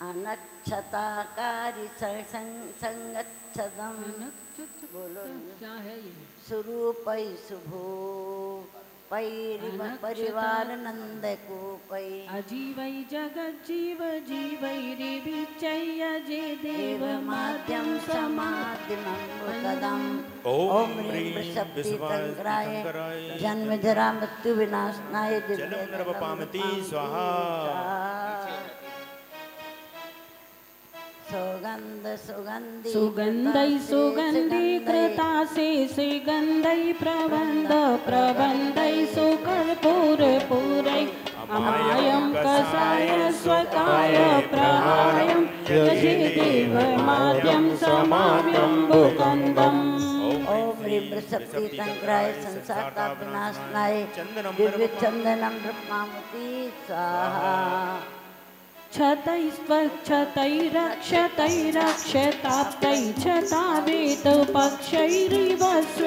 अनक्षताकारी संगच्छदम। बोलो क्या है ये? स्वरूपै शुभो परिवार नंद को पै। अजीवै जगत जीव जीवैरिविचय जे देव माध्यम समाधिमं। ओम ह्रीं वृषभतीतंकराय जन्म जरा मृत्यु विनाशनाय जलम स्वाहा। सुगंधै सुगंधीकृतासे सुगंधै प्रबंधै सुकर्पूरपूरै अमायं कषाय स्वकाय प्रहायं यजे देवमाद्यं समाद्यं भुगन्धम्। ओम ह्रीं वृषभतीतंकराय संसारताप विनाशनाय दिव्य चंदनम ब्रह्मामुति स्वाहा। क्षतैरक्षतैरक्षताप्तै क्षतावेतपक्षैरिव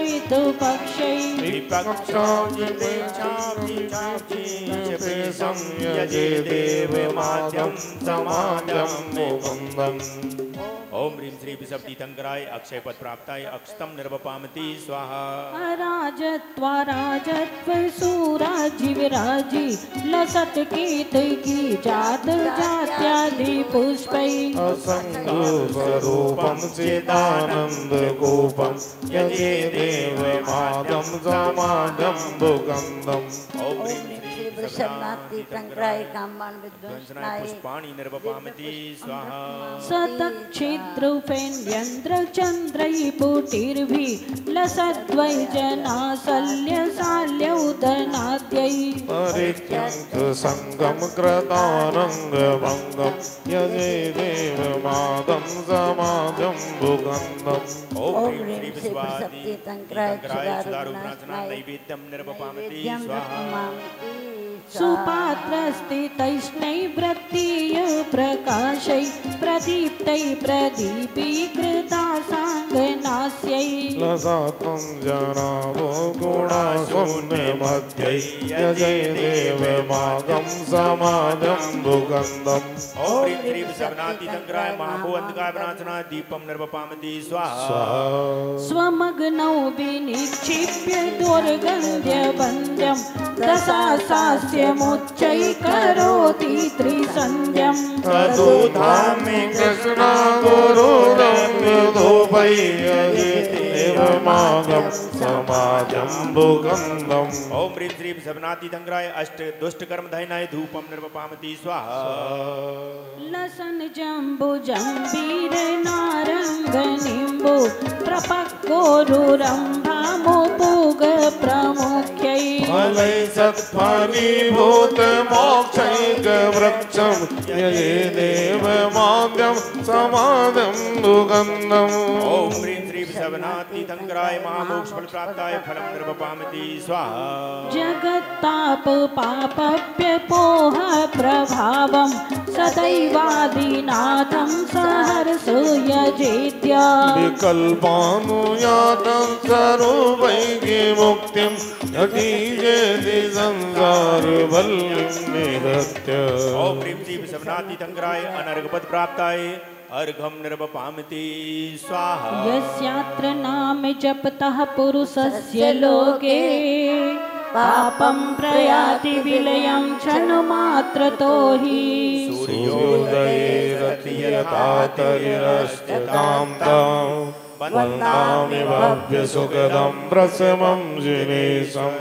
यजे देवमाद्यं समाद्यं मुकुन्दम्। ओम ह्रीं श्री वृषभतीतंकराय अक्षय पद प्राप्ताय अक्षतम निर्वपामति स्वाहा। राजत्व सुराजिविराजी लसत कीर्ति जात जात्यादि पुष्पै असंगो स्वरूपं चिदानंद गोपं यजे देवमाद्यं समाद्यं भुगन्धम्। ओम ह्रीं वृषभतीतंकराय कामबाण विध्वंसनाय पुष्पाणि निर्वपामति स्वाहा। शतक्षिद्रूपेण्यन्द्रचन्द्रै पुटिर्भिः लसद्वै जनाशल्यशाल्यौदनाद्यै परित्यक्त संगम कृतानंगभंगम यजे देवमाद्यं समाद्यं भुगन्धम्। ओम ह्रीं श्री वृषभतीतंकराय सुदारुनाशनाय नैवेद्यं निर्वपामति स्वाहा। सुपात्रस्थितैष्णैवृत्तीय प्रकाशै प्रदीप्तै प्रदीपीकृतासाङ्गनास्यै लसतं जनावो गुणाशून्यमध्यै यजे देवमाद्यं समाद्यं भुगन्धम्। ओम ह्रीं श्री वृषभतीतंकराय महाभो अंधकार विनाशनाय दीपं निर्वपामति स्वाहा। स्वमग्नौ विनिक्षिप्य दुर्गन्ध्यवन्द्यं दशासास्यमुच्चैकरोति त्रिसन्ध्यं तदुधामि कृष्णा गुरुरङ्गधूपै यजे देवमाद्यं समाद्यं भुगन्धम्। ओम ह्रीं श्री वृषभतीतंकराय अष्ट दुष्ट कर्म दहनाय धूपं निर्वपामति स्वाहा। लसन जम्बुजम्बीर नारङ्गनिम्बु प्रपक्कोरुरम्भामुपूग प्रमुख्यै फलै सत्फलीभूत मोक्षैकवृक्षं यजे देवमाद्यं समाद्यं भुगन्धम्। ओम ह्रीं श्री वृषभतीतंकराय महामोक्ष फल प्राप्ताय फलं निर्वपामति स्वाहा। जगत्ताप पापप्यपोह प्रभावं सदैवादिनाथं सहर्षो यजेत्या विकल्पानुयातं स्वरूपैः मुक्तिं यतीजेति संसारवल्लीं निहत्य। ओम ह्रीं श्री वृषभतीतंकराय अनर्घपद प्राप्ताय अर्घं निर्वपामति स्वाहा। यस्यात्र नाम जपतः पुरुषस्य लोके पापं प्रयाति विलयं क्षणमात्रतो हि सूर्योदयेरतियतातैरस्त्यतां तां वन्दामि भव्यसुखदं प्रसमं जिनेशम्।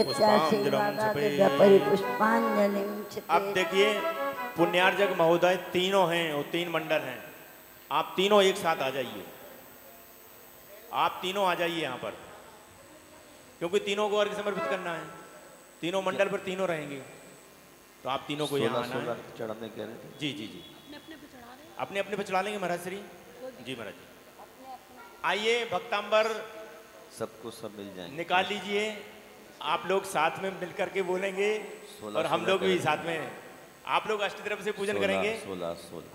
अब देखिए पुण्यार्जक महोदय तीनों हैं और तीन मंडल हैं। आप तीनों एक साथ आ जाइए, आप तीनों आ जाइए यहाँ पर, क्योंकि तीनों को अर्घ समर्पित करना है। तीनों मंडल पर तीनों रहेंगे, तो आप तीनों को यहाँ आना है। चढ़ाने कह रहे थे। जी जी जी, अपने अपने पे चढ़ा लेंगे महाराज श्री जी। महाराज जी आइए, भक्तांबर सबको सब मिल जाएंगे, निकाल लीजिए। आप लोग साथ में मिल करके बोलेंगे और हम लोग भी साथ में। आप लोग अष्टद्रव्य से पूजन करेंगे। 16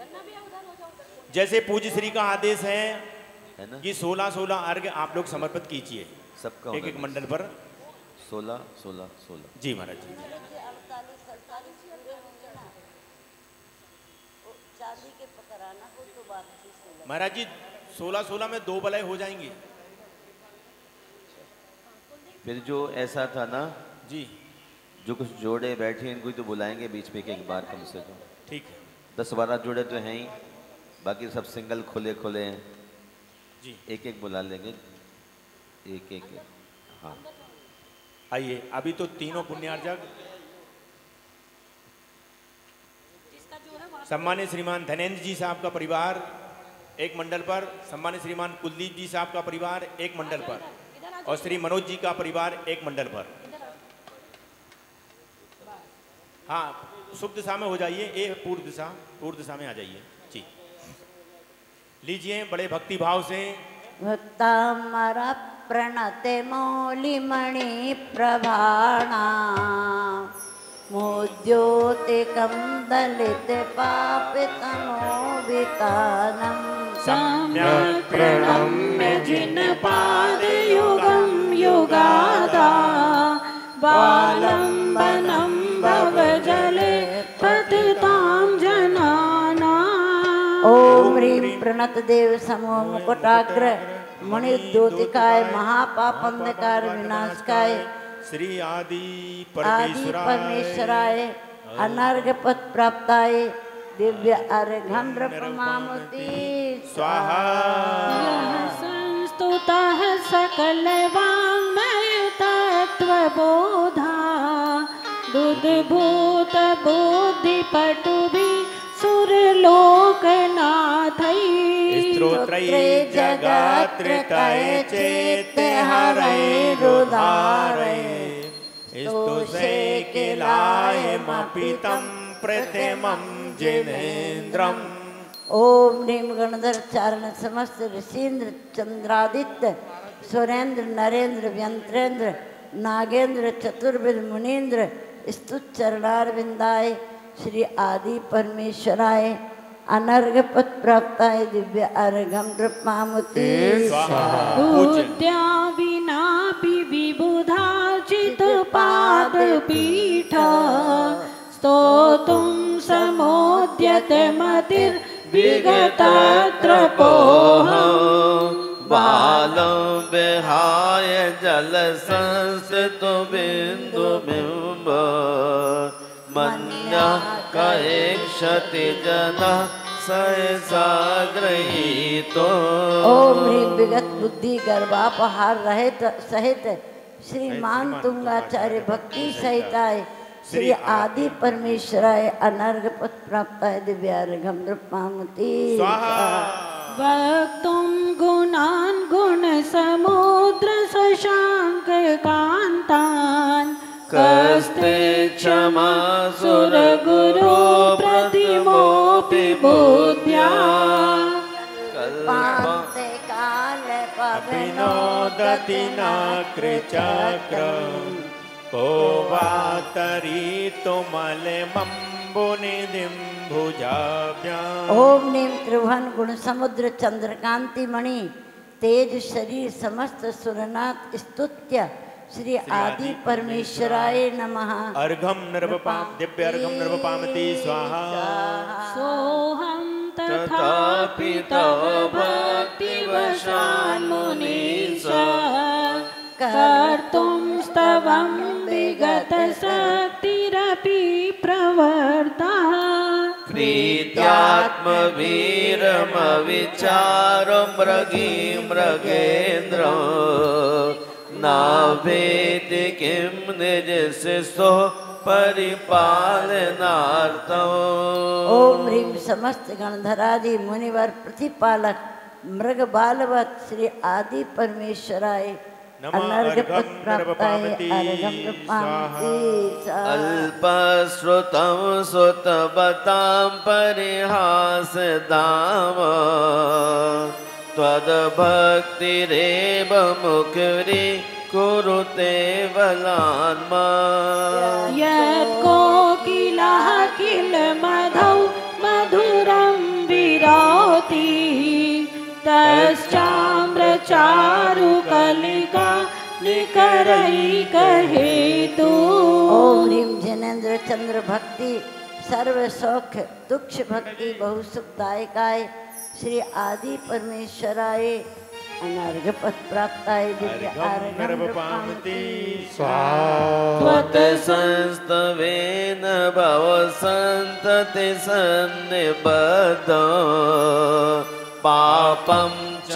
जैसे पूज्य श्री का आदेश है ना कि 16 अर्घ आप लोग समर्पित कीजिए सबका एक एक मंडल पर। 16 जी महाराज जी। महाराज जी 16-16 में 2 बलय हो जाएंगे। फिर जो ऐसा था ना, जी जो कुछ जोड़े बैठे इनको ही तो बुलाएंगे बीच में एक बार कम से कम। ठीक है 10-12 जोड़े तो हैं ही, बाकी सब सिंगल खुले खुले हैं। जी एक एक बुला लेंगे, एक एक। हाँ आइए, अभी तो तीनों पुण्यार्जक सम्मानित श्रीमान धनेन्द्र जी साहब का परिवार एक मंडल पर, सम्मानित श्रीमान कुलदीप जी साहब का परिवार एक मंडल पर, और श्री मनोज जी का परिवार एक मंडल पर। हाँ, शुभ दिशा में हो जाइए, ये पूर्व दिशा में आ जाइए जी। लीजिए बड़े भक्ति भाव से। भक्तामरा प्रणते मौलिमणि प्रभाणा मोद्योतिकं दलित पापितमोवितानम् सम्यक् प्रणम्य जिनपादयुगं युगादा बालम्बनं भवजले पतितां जनानाम्। ओम ह्रीं प्रणत देव समो मुकुटाग्र मुनिद्योतिकाय महापापंधकार विनाशकाय श्री आदि परमेश्वराय अनर्घ पद प्राप्ताय दिव्य अर्घं नृपमामुति स्वाहा। यः संस्तुतः सकलवाङ्मय तत्त्वबोधा बुद्धिभूत बुद्धिपटुभिः सुरलोकनाथैः स्तोत्रै जगात्रितये चेत्यहरैरुदारै स्तुसे किलायमपि तं प्रतिमं जिनेन्द्रम्। ओम ह्रीं गणधर चारण समस्त ऋषीन्द्र चंद्रादित्य सुरेंद्र नरेंद्र व्यंत्रेंद्र नागेंद्र चतुर्विद मुनीन्द्र स्तुत चरणारविंदाय श्री आदि परमेश्वराय अनर्घ पद प्राप्ताय दिव्य अर्घं नृपमामुति बुद्ध्या विनापि विबुधार्चित पादपीठ स्तोतुं समोद्यते मतिर्विगतत्रपोः बालं विहाय जलसंस्थितो बिन्दुबिम्ब मन्यः कैक्षति जनः सहसाग्रहीतो। ओम ह्रीं विगत बुद्धि गर्भापहार रहित सहित श्रीमान तुंगाचार्य भक्ति सहिताय श्री आदि परमेश्वराय अनर्घ पद प्राप्ताय दिव्यार्घं नृपमामुति वक्तुं गुणान् गुणसमुद्र शशाङ्क कान्तान् कस्ते क्षमा सुरगुरो प्रतिमोऽपि बुद्ध्या पान्ते काले विनोदति नाकृचक्रम् को वा तरीतुमलमम्बुनिधिं भुजाभ्याम्। ओम नीम त्रिभुवन गुण समुद्र चंद्रकांति मणि तेज शरीर समस्त सुरनाथ स्तुत्य श्री आदि परमेश्वराय नमः। अर्घं नृपपाम दिव्य अर्घं नृपपामति स्वाहा। सोऽहं तथापि तव भक्तिवशान् मुनीश कर्तुं स्तवं विगतशक्तिरपि प्रवर्तः प्रीत्यात्मवीरमविचारो मृगी मृगेन्द्र नावेति किं निजशिशो परिपालनार्थम्। ओम ह्रीं समस्त गणधरादि मुनिवर प्रतिपालक मृग बालवत श्री आदि परमेश्वराय अनर्घ पद प्राप्ताय अर्घं नृपमामुति अल्पश्रुतं सुतवतां परिहासदाम त्वद्भक्तिरेव मुकुरी कुरुते बलान्मा। यत्कोकिलः किल मधौ मधुरं विरोति तश्चाम्रचारुकलिका निकरैकहेतु। ओम ह्रीं जनेन्द्र चंद्र भक्ति सर्व सौख्य दुक्ष भक्ति बहु सुखदायकाय श्री आदि परमेश्वराय अनर्घपत प्राप्ताय दिव्य आर्घम पामती त्वत् संस्तवेन भव संतति सन्निबद्ध पापं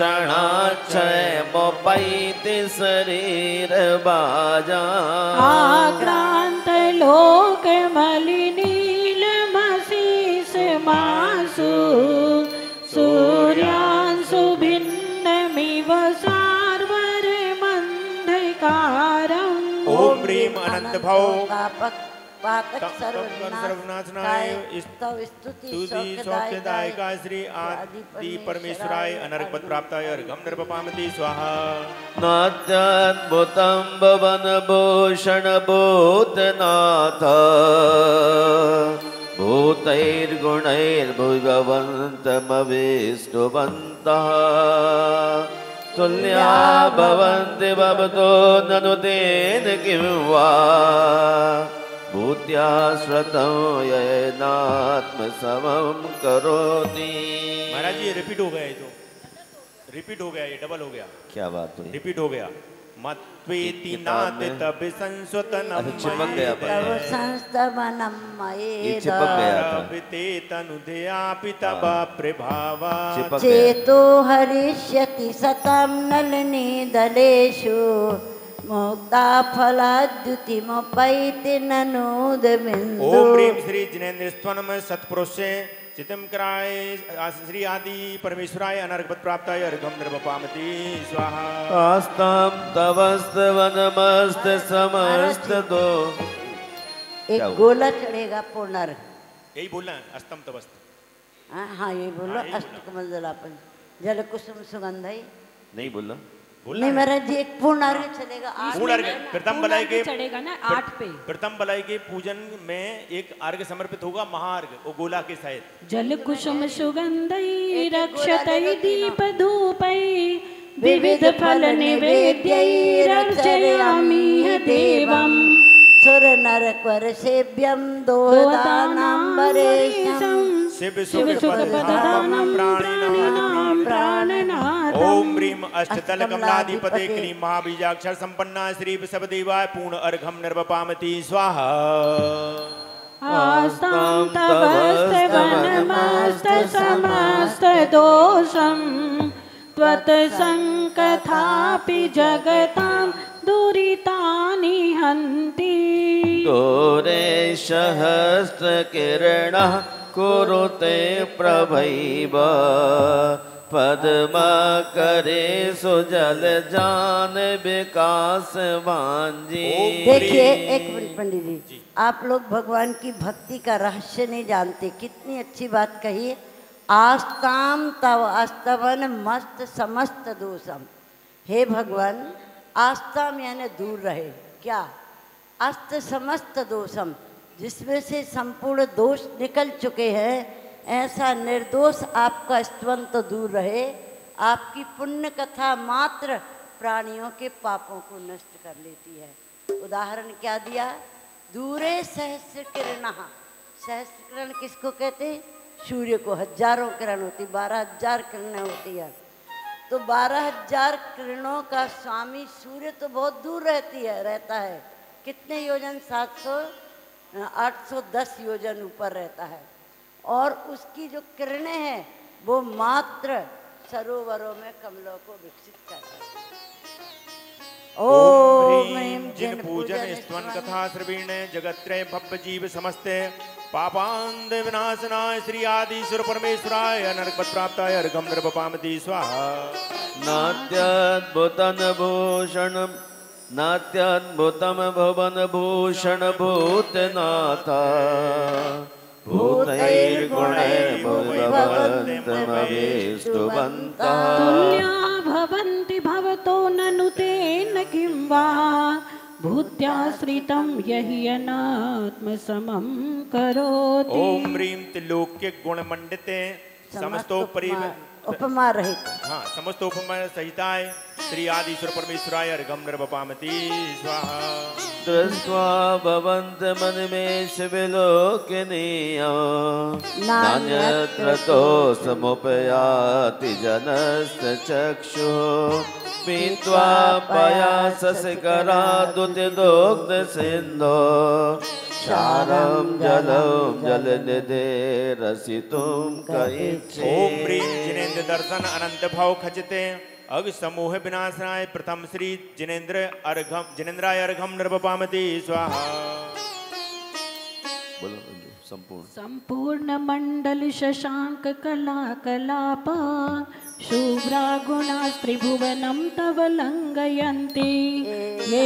क्षणाक्षयमुपैति शरीर बाजा आक्रांत लोक मलिनीलमशीष मासु सूर्यांशु भिन्नमिव सार्वरमन्धकारम् ओम ह्रीम अनंत भव पापक पातक सर्वनाशनाय स्तव स्तुति सौख्यदायका श्री आदि परमेश्वराय अनर्घपत प्राप्ताय अर्घम निर्वपामति स्वाहा नात्याद्भुतं भवन भूषण भूतनाथ भूतैर्गुणैर्भुवन्तमवेष्टुवन्तः तुल्या भवन्ति भवतो ननु तेन किं वा भूत्या श्रुतं येनात्मसमं करोति। महाराज ये रिपीट हो गया, ये तो रिपीट हो गया, ये डबल हो गया। क्या बात हुई? रिपीट हो गया। मत्वेति नात तब संस्वतनम चिपक गया तव संस्तवनम ये चिपक गया था। ते तनुदया पितब प्रभावा चिपक गया। चेतो हरिष्यति सतम नलिनी दलेषु मुक्ता फलाद्युतिमुपैति ननूद बिंदु। ओम ह्रीम श्री जिनेन्द्र स्तवनम सत्पुरुष चितम कराय श्री आदि परमेश्वराय अनर्घपत प्राप्ताय अर्घम निर्वपामति स्वाहा आस्तां तवस्तवनमस्त समस्त दो। एक गोला चढ़ेगा पूर्णार्घ। यही बोलना है अस्तम तवस्त। हाँ यही बोलो। अष्टकमल जलापन जल कुसुम सुगंध है नहीं बोलना नहीं महाराज जी। एक पूर्णार्घ चलेगा। पूर्ण अर्घ प्रथम बलाई के चढ़ेगा ना 8 पे। प्रथम बलाई के पूजन में एक अर्घ समर्पित होगा महाअर्घ वो गोला के सहित। जल कुसुम सुगंधै रक्षतै दीप धूपै विविध फल निवेद्यैरर्चयामि देवम् सुर नर कर सेव्यम दोदानाम्बरेशम शिव सुख पददानं प्राणिनां प्राणनाथम्। ओम ह्रीम अष्टदल कमलाधिपते क्लीं महाबीजाक्षर संपन्ना श्री वृषभदेवाय पूर्ण अर्घम निर्वपामति स्वाहा आस्तां तवस्तवनमस्त समस्त दोषं त्वत्सङ्कथापि जगतां दुरितानि हन्ति। दोरे सहस्रकिरणः कुरुते प्रभैव पद्माकरे सुजल जान विकास भांजी। देखिए एक मिनट पंडित जी, आप लोग भगवान की भक्ति का रहस्य नहीं जानते। कितनी अच्छी बात कही। आस्ताम तव अस्तवन मस्त समस्त दोषम। हे भगवान, आस्ताम यानी दूर रहे क्या, अस्त समस्त दोषम जिसमें से संपूर्ण दोष निकल चुके हैं, ऐसा निर्दोष आपका स्तवन तो दूर रहे। आपकी पुण्य कथा मात्र प्राणियों के पापों को नष्ट कर लेती है। उदाहरण क्या दिया, दूरे सहस्र किरण। सहस्र किरण किसको कहते हैं? सूर्य को हजारों किरण होती, 12,000 किरणें होती है। तो 12,000 किरणों का स्वामी सूर्य तो बहुत दूर रहता है। कितने योजन? 810 योजन ऊपर रहता है। और उसकी जो किरणें हैं वो मात्र सरोवरों में कमलों को विकसित करता है। ओम ह्रीम जिन पूजन स्तवन कथा श्रवीण जगत्रय भव्य जीव समस्ते पापांद विनाशनाय श्री आदिश्वर परमेश्वराय अनर्घपत प्राप्ताय अर्घम निर्वपामति स्वाहा नात्याद्भुतं भूषणं नात्याद्भुतं भुवन भूषण भूतनाथ भूतैर्गुणैर्भुवन्तमवेष्टुवन्तः तुल्या भवन्ति भवतो ननु तेन किं वा भूत्याश्रितं यहि अनात्मसमं करोति। ओम ह्रीम त्रिलोक्य गुण मंडिते समस्तोपरि उपमा रहित। हाँ समस्त उपमा सहिताय श्री आदिश्वर परमेश्वराय अर्घम नृपपामति स्वाहा। दृष्ट्वा भवन्तमनिमेष विलोकनीयो नान्यत्र तोषमुपयाति जनस्य चक्षुः पीत्वा पयाससिकरादुतिदुग्धसिन्धो क्षारं जलं जलनिधे रसितुं कइच्छे। ओम ह्रीं जिनेन्द्र दर्शन अनंत भाव खचिते अग समूह विनाशनाय प्रथम श्री जिनेन्द्राय अर्घम नृपपामति स्वाहा। बोलो संपूर्ण संपूर्ण मंडल शशांक कला कलाप शुभ्रा गुणा त्रिभुवनं तव लंघयन्ति ये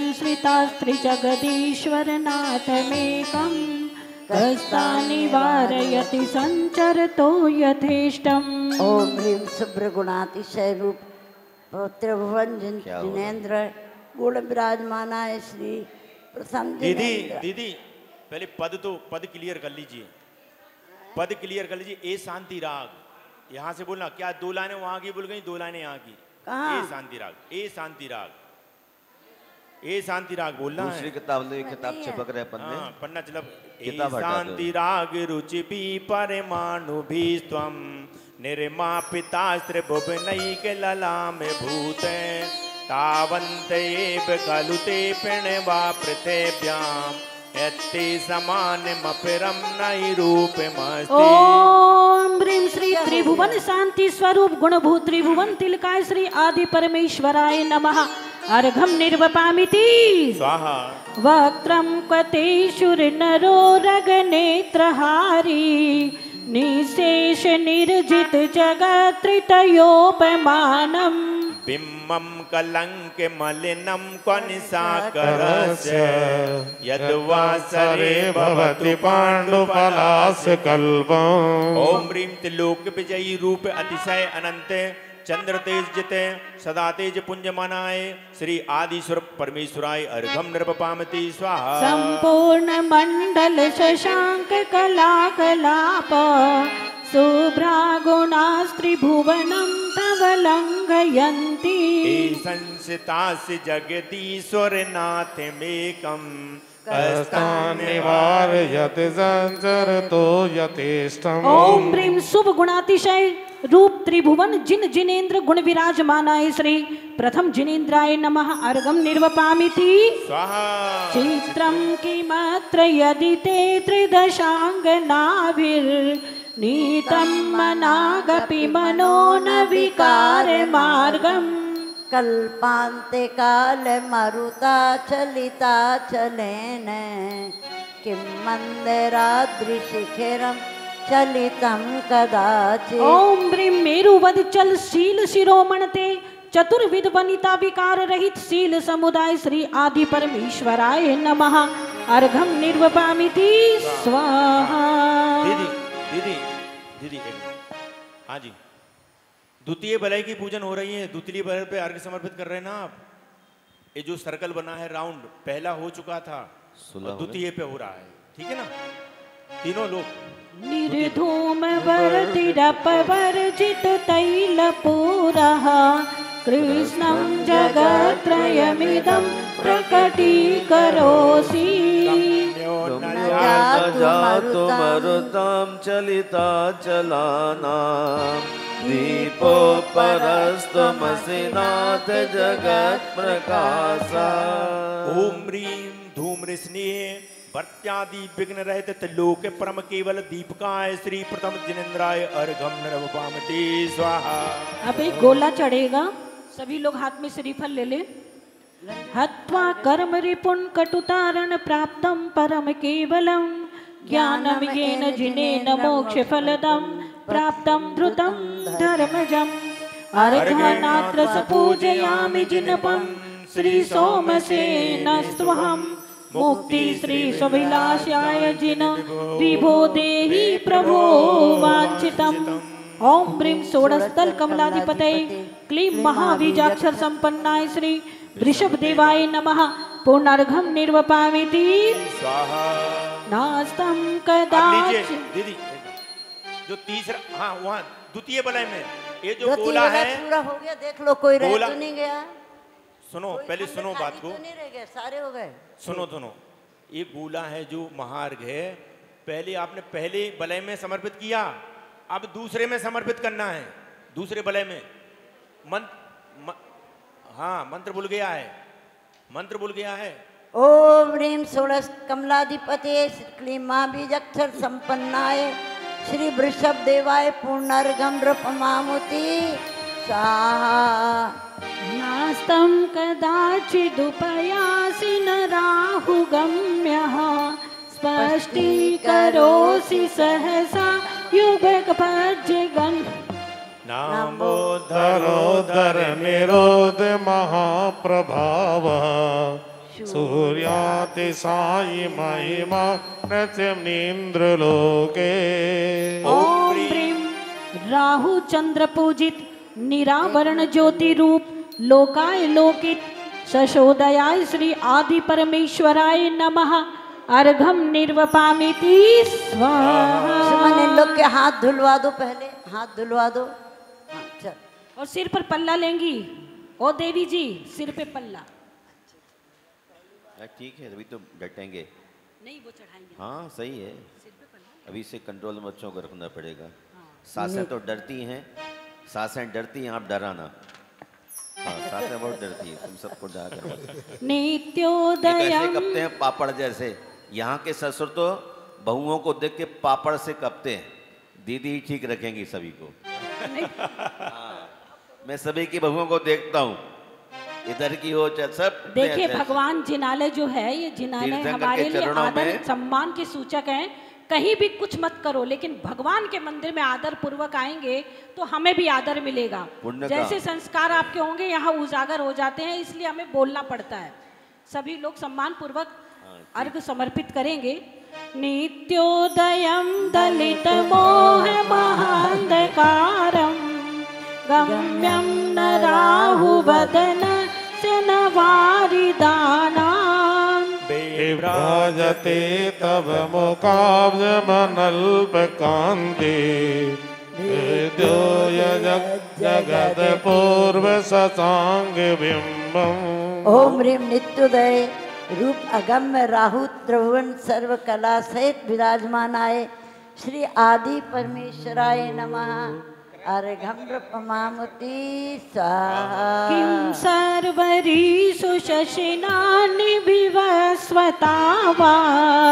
संश्रितास्त्रिजगदीश्वरनाथमेकं कस्तानि वारयति संचरतो यथेष्टम्। ओम ह्रीं शुभ्र गुणातिशय रूप त्रिभुवन जिनेन्द्र गुण विराजमानाय श्री प्रथम दीदी जिनेन्द्र। दीदी पहले पद क्लियर कर लीजिए, पद क्लियर कर लीजिए। ए शांति राग यहाँ से बोलना, क्या दो लाइनें वहां की बोल गई, दो लाइनें यहाँ की। कहाँ? ए शांति राग, ए शांति राग, ए शांति राग बोलना है। दूसरी किताब ले, किताब चिपक रहे पन्ने। हाँ, पन्ना चलब। ए किताब हटा दो। शांति राग रुचि भी परमाणु भी स्वम निर्मापितास्त्र भुवनैक ललाम भूते तावन्त एव खलु ते पिण्वा पृथिव्याम् यत्ते समानमपरं नहि रूपमस्ति। ओम ह्रीं श्री त्रिभुवन शांति स्वरूप गुणभूत त्रिभुवन तिलकाय श्री आदि परमेश्वराय नमः। अर्घम निर्वपामिति स्वाहा। वक्त्रं क्वतेषुर्नरो रगनेत्रहारी निशेष निर्जित जगत्त्रितयोपमानम् बिम्बं कलंक मलिनं क्वनिशाकरस्य यद्वासरे भवति पाण्डुपलाशकल्पम्। ओम ह्रीं त्रिलोक विजयी रूप अतिशय अनंत चंद्र तेज जिते सदा तेज पुंजमानाय श्री आदिश्वर परमेश्वराय अर्घम नृपपामति स्वाहा। संपूर्ण मंडल शशांक कला कलाप शुभ्रा गुणास्त्रिभुवनं तव लंघयन्ति संसितास्य जगदीश्वरनाथमेकं कस्तानि वारयति संचरतो यथेष्टम्। ओम ह्रीं शुभ गुणातिशय रूप त्रिभुवन जिन जिनेन्द्र गुण विराजमानाय श्री प्रथम जिनेन्द्राय नमः। अर्घम निर्वपामिति स्वाहा। चित्रं किमत्र यदि ते त्रिदशाङ्गनाभिर्नीतं मनागपि मनो न विकार मार्गम् कल्पान्ते काल मरुता चलिता चलेन किं मंदिराद्रिशिखिरं चलितं कदाचित्। ओम ह्रीं मेरुवद चल शील शिरोमणते चतुर्विध वनिता विकार रहित शील समुदाय श्री आदि परमेश्वराय नमः। अर्घम निर्वपामिति स्वाहा। दीदी दीदी दीदी एक मिनट। हाँ जी, द्वितीय बलय की पूजन हो रही है, द्वितीय बलय पे अर्घ्य समर्पित कर रहे हैं ना आप। ये जो सर्कल बना है राउंड, पहला हो चुका था और द्वितीय पे हो रहा है, ठीक है ना। तीनों लोग निर्धूम वर्तिरपवर्जित तैलपूरः कृष्णं जगत्त्रयमिदं प्रकटीकरोषि। जातु मरुतां चलिता चलानां दीपो परस्त्वमसि नाथ जगत् प्रकाशा। ओम ह्रीं धूम्रस्नेह वर्त्यादि विघ्न रहित त्रिलोक परम केवल दीपकाय श्री प्रथम जिनेन्द्राय अर्घम नृपपामति स्वाहा। अब एक गोला चढ़ेगा, सभी लोग हाथ में श्रीफल ले ले। हत्वा कर्म रिपुन कटुतारण प्राप्तं परम केवलं ज्ञानम येन जिनेन मोक्ष फलदं प्राप्तं धृतं धर्मजम्। अर्घनात्र सपूजयामि जिनपं श्री सोमसेनस्त्वहम् मुक्ति श्री सुभिलाषाय जिन विभो देहि प्रभो वांछितम्। ओम ह्रीं षोडशतल कमलाधिपतये क्लीं महाबीजाक्षर संपन्नाय श्री वृषभ देवाय नमः। पूर्णार्घम निर्वपामिति स्वाहा। नास्तं अब लीजिए कदाचित्। दीदी, जो तीसरा, हाँ वहाँ द्वितीय बलय में ये जो ज्योति गोला वाला है, पूरा हो गया, देख लो कोई रह गोला- तो नहीं गया, सुनो कोई पहले खंड सुनो खाली बात को, तो नहीं रह गए, सारे हो गए। सुनो सुनो। ये गोला है जो महार्घ है, पहले आपने पहले वलय में समर्पित किया, अब दूसरे में समर्पित करना है, दूसरे वलय में। हाँ मंत्र भूल गया है, मंत्र भूल गया है। ओम ह्रीं षोडश कमलाधिपते क्लीं मां बीजक्षर संपन्नाय श्री वृषभ देवाय पूर्णार्घम नृपमामुति स्वाहा। नास्तं कदाचिदुपयासि न राहुगम्यः स्पष्टीकरोसि सहसा युगपज्जगन् धरोदर निरोध महाप्रभाव सूर्यातिशायि महिमा नृत्यमीन्द्रलोके। ओम प्रेम राहु चंद्र पूजित निरावरण ज्योति रूप लोकाय लोकित शशोदयाय श्री आदि परमेश्वराय नमः। अर्घम निर्वपामिति स्वाहा। सुमन इन लोग के हाथ धुलवा दो, पहले हाथ धुलवा दो। हाँ चल। और सिर पर पल्ला लेंगी। ओ देवी जी सिर पे पल्ला ठीक है, अभी तो डटेंगे नहीं, वो चढ़ाएंगे। हाँ सही है, अभी से कंट्रोल में बच्चों को रखना पड़ेगा। सासें तो डरती हैं, सासें डरती हैं, आप डराना। हाँ सासें बहुत डरती है, तुम सबको डरा कर नित्योदयम कपते हैं पापड़ जैसे। यहाँ के ससुर तो बहुओं को देख के पापड़ से कपते हैं, दीदी ही ठीक रखेंगी सभी को। हाँ, मैं सभी की बहुओं को देखता हूँ, इधर की हो चाहे सब। देखिए भगवान जिनालय जो है, ये जिनालय तीर्थंकर हमारे के लिए चरणों आदर में- सम्मान के सूचक हैं। कहीं भी कुछ मत करो, लेकिन भगवान के मंदिर में आदर पूर्वक आएंगे तो हमें भी आदर मिलेगा। पुण्य का। जैसे संस्कार आपके होंगे यहाँ उजागर हो जाते हैं, इसलिए हमें बोलना पड़ता है। सभी लोग सम्मान पूर्वक अर्घ समर्पित करेंगे। नित्योदयम दलित मोह महांधकारम गम्यम न राहु वदन से न वारिदानाम। विभ्राजते तव मुखाब्जमनल्पकान्ते जगद पूर्व शशांग बिंबम। ओम ह्रीं नित्योदय रूप अगम्य राहु त्रिभुवन सर्व कला सहित विराजमानाय श्री आदि परमेश्वराय नमः। अर्घम नृपमामुति स्वाहा। किं सर्वरीषु शशिनानि विवस्वता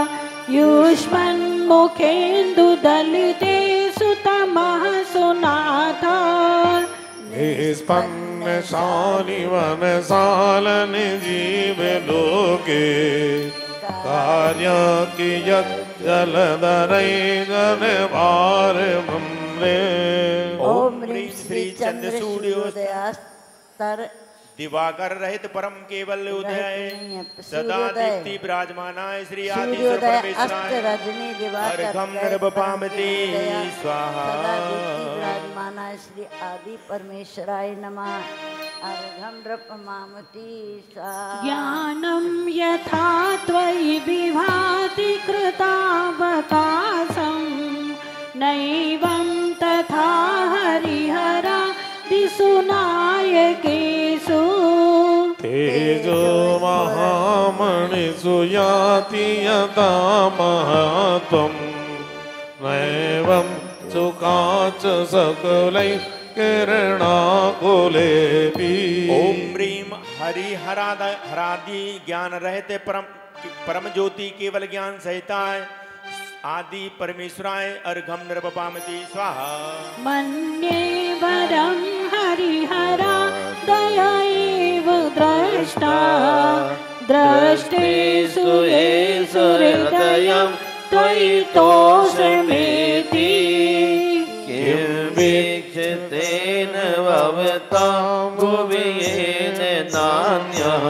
युष्मन्मुखेन्दुदलितेषु तमः सुनाथा। निष्पन्न शालिवन सालन जीव लोके कार्य कियत् जलधरै जन भार मम्रे। ओम ह्रीं श्री चंद्र सूर्योदयास्तर दिवाकर रहित परम केवल उदय सदा दीप्ति विराजमानाय श्री आदि सूर्योदय अस्त परमेश्वराय रजनी दिवाकर अर्घम नृपपामिति स्वाहा। सदा दीप्ति विराजमानाय श्री आदि परमेश्वराय नमः। अर्घम नृपमामुति स्वाहा। ज्ञानं यथा त्वयि विभाति कृतावकाशं नैवं तथा हरिहरादिषु नायकेषु। तेजो महामणिषु याति यथा महत्त्वं नैवं सुखाच सकलैः किरणाकुलेऽपि। ओम ह्रीं हरादि ज्ञान रहते परम ज्योति केवल ज्ञान सहिताय आदि परमेश्वराय अर्घम नृपपामिति स्वाहा। मन्ये वरं हरिहरा दया एव द्रष्टा द्रष्टेषु येषु हृदयं त्वयि तोषमेति। किं वीक्षितेन भवता भुवि येन नान्यः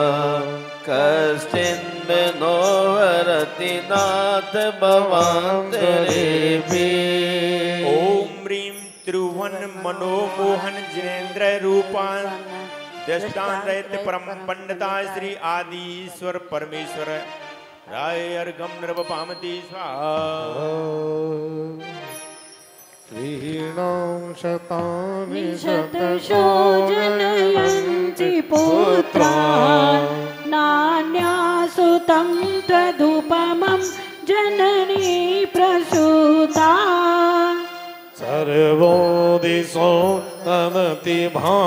कश्चिन्नो वरति नाथ भवान्तरेऽपि। ओम ह्रीं त्रिभुवन मनोमोहन जिनेन्द्र रूपान दृष्टान रहित परम पंडिता श्री आदि ईश्वर परमेश्वर राय अर्घम नृपपामिति स्वाहा। स्त्रीणां शतानि शतशो जनयन्ति पुत्रान् नान्यासुतं तदुपमं जननी प्रसूता सर्वो दिशो ददति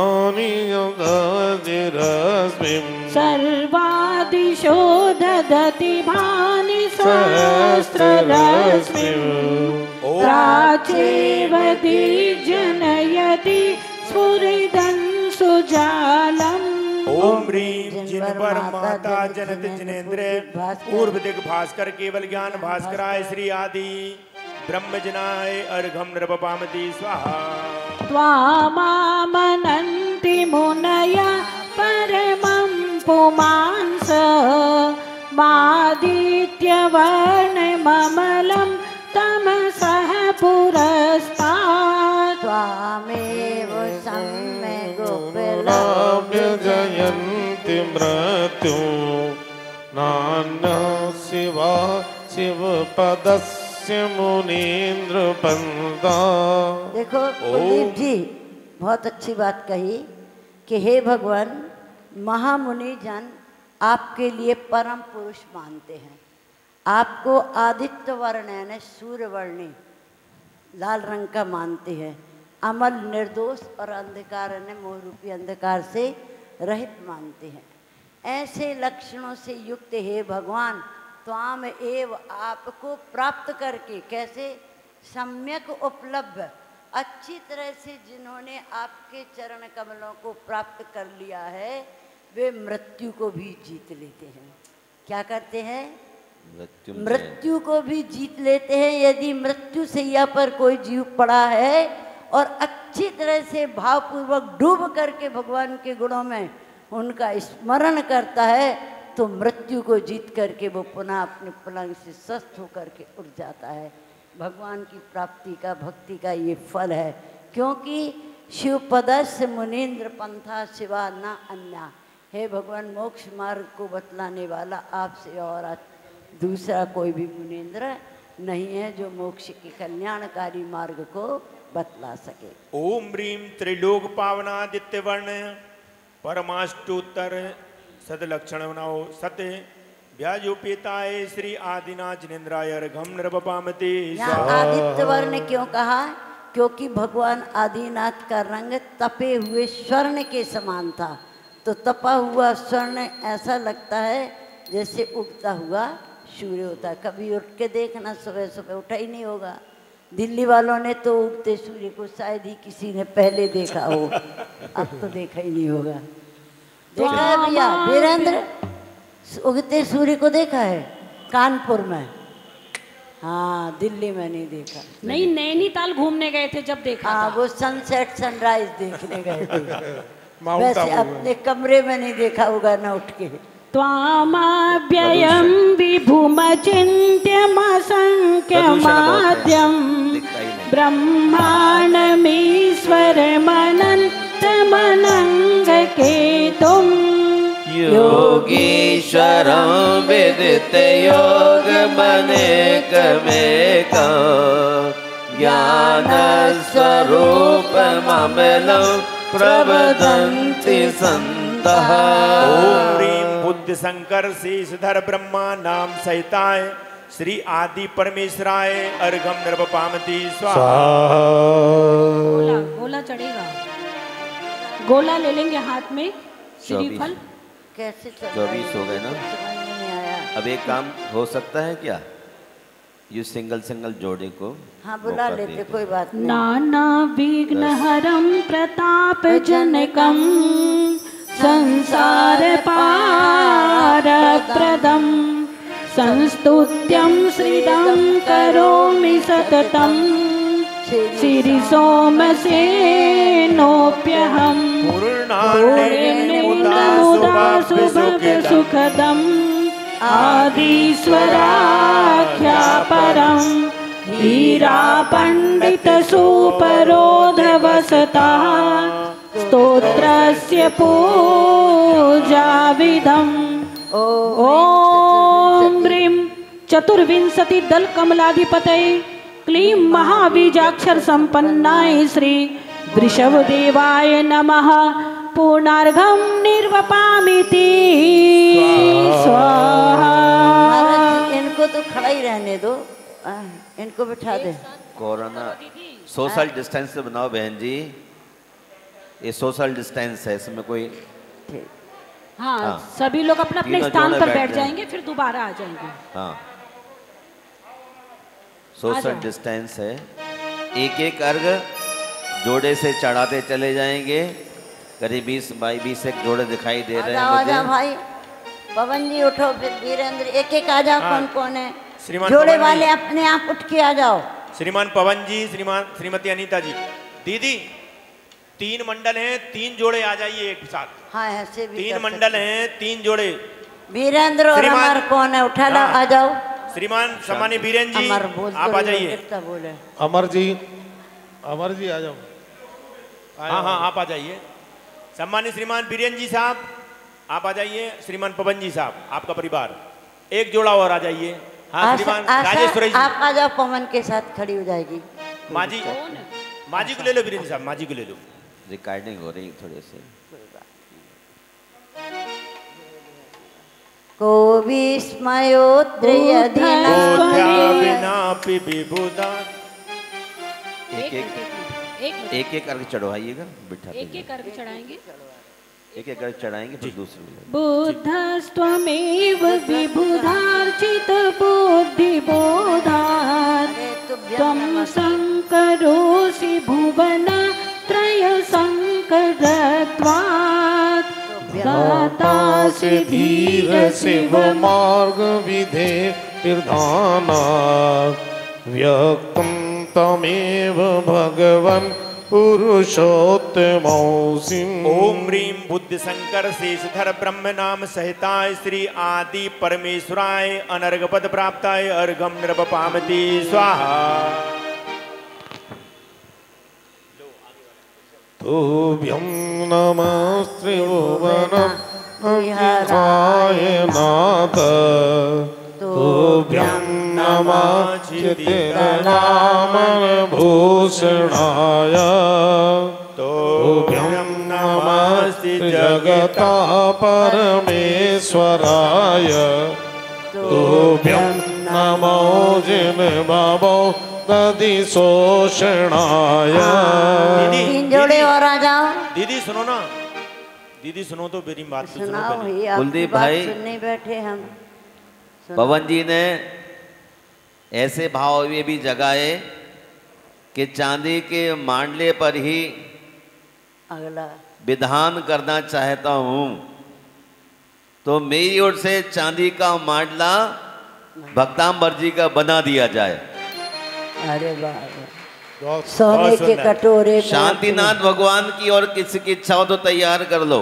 भानियगजिरश्मिम् सर्वादिशो ददति भानि सहस्ररश्मिम् प्राचेव जनयति स्फुरिदन् सुजालम्। ओम ह्रीं जिन पर माता जनत जिनेन्द्र पूर्व दिग भास्कर केवल ज्ञान भास्कराय श्री आदि ब्रह्मजनाय अर्घम नृपपामति स्वाहा। त्वामामनन्ति मुनया परमं पुमांस मादित्यवर्णममलं तमसः पुरस्तात् त्वामेव नाम्य जयन्ति मृत्यु नान्यः शिवा शिवपदस्य मुनीन्द्र पंदा। देखो कुलदीप जी बहुत अच्छी बात कही कि हे भगवान महामुनि जन आपके लिए परम पुरुष मानते हैं। आपको आदित्य वर्ण यानी सूर्य वर्णी लाल रंग का मानते हैं। अमल निर्दोष और अंधकार यानी मोह रूपी अंधकार से रहित मानते हैं। ऐसे लक्षणों से युक्त हे भगवान त्वाम एव आपको प्राप्त करके कैसे सम्यक उपलब्ध अच्छी तरह से जिन्होंने आपके चरण कमलों को प्राप्त कर लिया है वे मृत्यु को भी जीत लेते हैं। क्या करते हैं? मृत्यु को भी जीत लेते हैं। यदि मृत्यु सैया पर कोई जीव पड़ा है और अच्छी तरह से भावपूर्वक डूब करके भगवान के गुणों में उनका स्मरण करता है तो मृत्यु को जीत करके वो पुनः अपने पलंग से स्वस्थ होकर के उठ जाता है। भगवान की प्राप्ति का भक्ति का ये फल है, क्योंकि शिवपदस्य मुनीन्द्र पंथा शिवा न अन्या। हे भगवान मोक्ष मार्ग को बतलाने वाला आपसे और दूसरा कोई भी मुनीन्द्र नहीं है जो मोक्ष के कल्याणकारी मार्ग को बतला सके। ओम ह्रीं त्रिलोक पावनादित्य वर्ण परमाष्टोत्तर सदलक्षण बनाओ सत्य व्याजोपेताय श्री आदिनाथ जिनेन्द्राय अर्घम नृपपामति। यहाँ आदित्य वर्ण क्यों कहा? क्योंकि भगवान आदिनाथ का रंग तपे हुए स्वर्ण के समान था। तो तपा हुआ स्वर्ण ऐसा लगता है जैसे उगता हुआ सूर्य होता है। कभी उठ के देखना, सुबह सुबह उठा ही नहीं होगा। दिल्ली वालों ने तो उगते सूर्य को शायद ही किसी ने पहले देखा हो, अब तो देखा ही नहीं होगा। देखा है भैया वीरेंद्र? उगते सूर्य को देखा है कानपुर में? हाँ, दिल्ली में नहीं देखा। नहीं, नैनीताल घूमने गए थे जब देखा हाँ, था। वो सनसेट सनराइज देखने गए थे। वैसे अपने कमरे में नहीं देखा होगा ना उठ के। त्वामाव्ययं विभुमचिन्त्यमसंख्यमाद्यं ब्रह्माण्डमीश्वरमनन्तमनङ्गकेतुम् योगीश्वरं विदितयोगमनेकमेकं ज्ञानस्वरूपममलं प्रवदन्ति सन्तः। ओम ह्रीं बुद्ध शंकर शेषधर ब्रह्मा नाम सहिताय श्री आदि परमेश्वराय अर्घम नृपपामति स्वाहा। गोला गोला चढ़ेगा। गोला ले लेंगे हाथ में। श्रीफल कैसे चल 24 हो गए ना? समझ में नहीं आया। अब एक काम हो सकता है क्या, ये सिंगल सिंगल जोड़े को हाँ बुला मौका लेते, दे कोई बात नहीं। नाना विघ्नहरं प्रतापजनकं संसार पारप्रदं संस्तुत्यं श्रीदं करोमि सततं श्रीसोमसेनोऽप्यहम् सुखदम् आदिस्वराख्यापरं हीरापण्डितसुपरोधवसतः स्तोत्रस्य पूजाविधम्। ॐ ह्रीं चतुर्विंशति दल कमलाधिपतये क्लीं महाबीजाक्षर संपन्नाय श्री वृषभदेवाय नमः। पूर्णार्घम निर्वपामिति स्वाहा। महाराज जी, इनको तो खड़ा ही रहने दो, इनको बिठा दे। कोरोना सोशल डिस्टेंस से बनाओ बहन जी, ये सोशल डिस्टेंस है, इसमें कोई हाँ, हाँ। सभी लोग अपने अपने तीनों स्थान जोड़े पर बैठ बैठ जाएं। जाएंगे, फिर दोबारा आ जाएंगे। हाँ सोशल जाओ। डिस्टेंस है। एक एक अर्घ जोड़े से चढ़ाते चले जाएंगे। करीब 20 बाई 20 एक जोड़े दिखाई दे रहे आजा हैं मुझे। भाई, पवन जी उठो, फिर वीरेंद्र, एक एक आ जाओ। हाँ। कौन कौन है श्रीमान जोड़े पवन वाले? जी। अपने आप उठ के आ जाओ। श्रीमान पवन जी, श्रीमती अनीता जी, दीदी 3 मंडल हैं, 3 जोड़े आ जाइए एक साथ। हाँ, ऐसे भी 3 कर मंडल सकते हैं, 3 जोड़े। वीरेंद्र और श्रीमान- अमर कौन है? उठा लो, हाँ। आ जाओ। श्रीमान सम्मानित वीरेंद्र जी, अमर बोल आप आ जाइए। कितना बोले? अमर जी आ जाओ। हाँ हाँ, आप आ जाइए। सम्मानित श्रीमान वीरेंद्र जी साहब, आप आ जाइए। श्रीमान पवन जी साहब, आपका परिवार, एक जोड़ा और आ जाइए। हाँ श्रीमान राजेश्वरी जी, आप आ जाओ, पवन के साथ खड़ी हो जाएगी। माँ जी को ले लो वीरेंद्र साहब, माँ जी को ले लो। रिकॉर्डिंग हो रही है थोड़े से। को विस्मयोद्रयधिना विनापि विबुधा। एक एक अर्घ चढ़वाइएगा, बिठा एक एक करके चढ़ाएंगे। एक एक अर्घ चढ़ाएंगे, फिर दूसरे बुद्धस्त्वमेव विबुधार्चित बुद्धिबोधात् त्वं शङ्करोऽसि भुवन त्रय शङ्करत्वात् दातासि धीर शिव मार्ग विधे निर्धानात् व्यक्तं तमेव भगवन् पुरुषोत्तमौसिम्। ओम ह्रीं बुद्ध शंकर शेषधर ब्रह्म नाम सहिताय श्री आदि परमेश्वराय अनर्घपद प्राप्ताय अर्घम नृपपामति स्वाहा। तुभ्यं नमः त्रिभुवन विहाराय नाथ। तुभ्यं नमः चित्तनामनभूषणाय। तुभ्यं नमः जगता परमेश्वराय। तुभ्यं नमो जिन्मवो दधिशोषणाय। तीन जोड़े और आ जाओ। दीदी सुनो ना, दीदी सुनो तो मेरी बात तो सुनो सुनाओ पहले। ही, आपकी कुलदीप बात भाई। सुनने बैठे हम। पवन जी ने ऐसे भाव ये भी जगाए कि चांदी के मांडले पर ही अगला विधान करना चाहता हूँ, तो मेरी ओर से चांदी का मांडला भक्तांबर जी का बना दिया जाए। अरे वाह, बहुत सोने बहुत के सुंदर। कटोरे में शांतिनाथ भगवान की और किसी की इच्छा हो तो तैयार कर लो।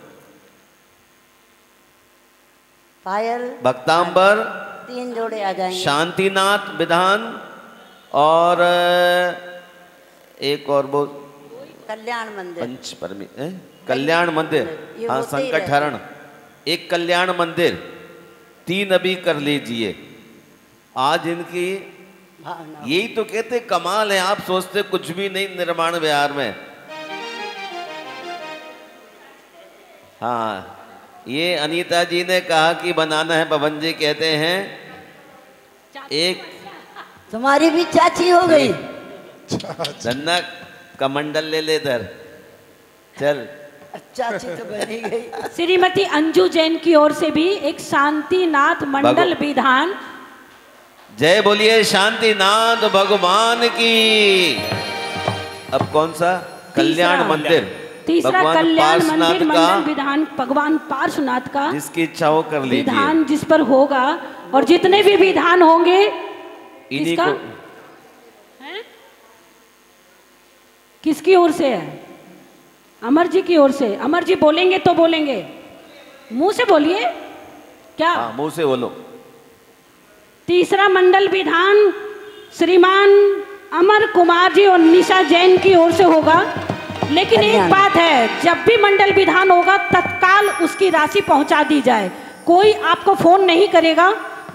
पायल भक्तांबर, 3 जोड़े आ जाएंगे। शांतिनाथ विधान और एक और वो कल्याण मंदिर। पंच परमी कल्याण मंदिर। ये हाँ, होते ही संकट हरण, एक कल्याण मंदिर, 3 अभी कर लीजिए। आज इनकी भावना। यही तो कहते कमाल है, आप सोचते कुछ भी नहीं निर्माण विहार में। हाँ, ये अनीता जी ने कहा कि बनाना है, पवन जी कहते हैं एक तुम्हारी भी चाची हो गई। धन्ना कमंडल ले ले इधर चल। चाची तो बनी गई। श्रीमती अंजू जैन की ओर से भी एक शांतिनाथ मंडल विधान। जय बोलिए शांतिनाथ भगवान की। अब कौन सा? कल्याण मंदिर। तीसरा भगवान कल्याण पार्श्वनाथ मंदिर का, मंडल विधान भगवान पार्श्वनाथ का जिसकी इच्छा हो कर लीजिए। विधान जिस पर होगा, और जितने भी विधान होंगे इन्हीं किसका? को हैं? किसकी ओर से है? अमर जी की ओर से। अमर जी बोलेंगे तो बोलेंगे, मुंह से बोलिए क्या? हाँ, मुंह से बोलो। तीसरा मंडल विधान श्रीमान अमर कुमार जी और निशा जैन की ओर से होगा। लेकिन एक बात है, जब भी मंडल विधान होगा तत्काल उसकी राशि पहुंचा दी जाए। कोई आपको फोन नहीं करेगा,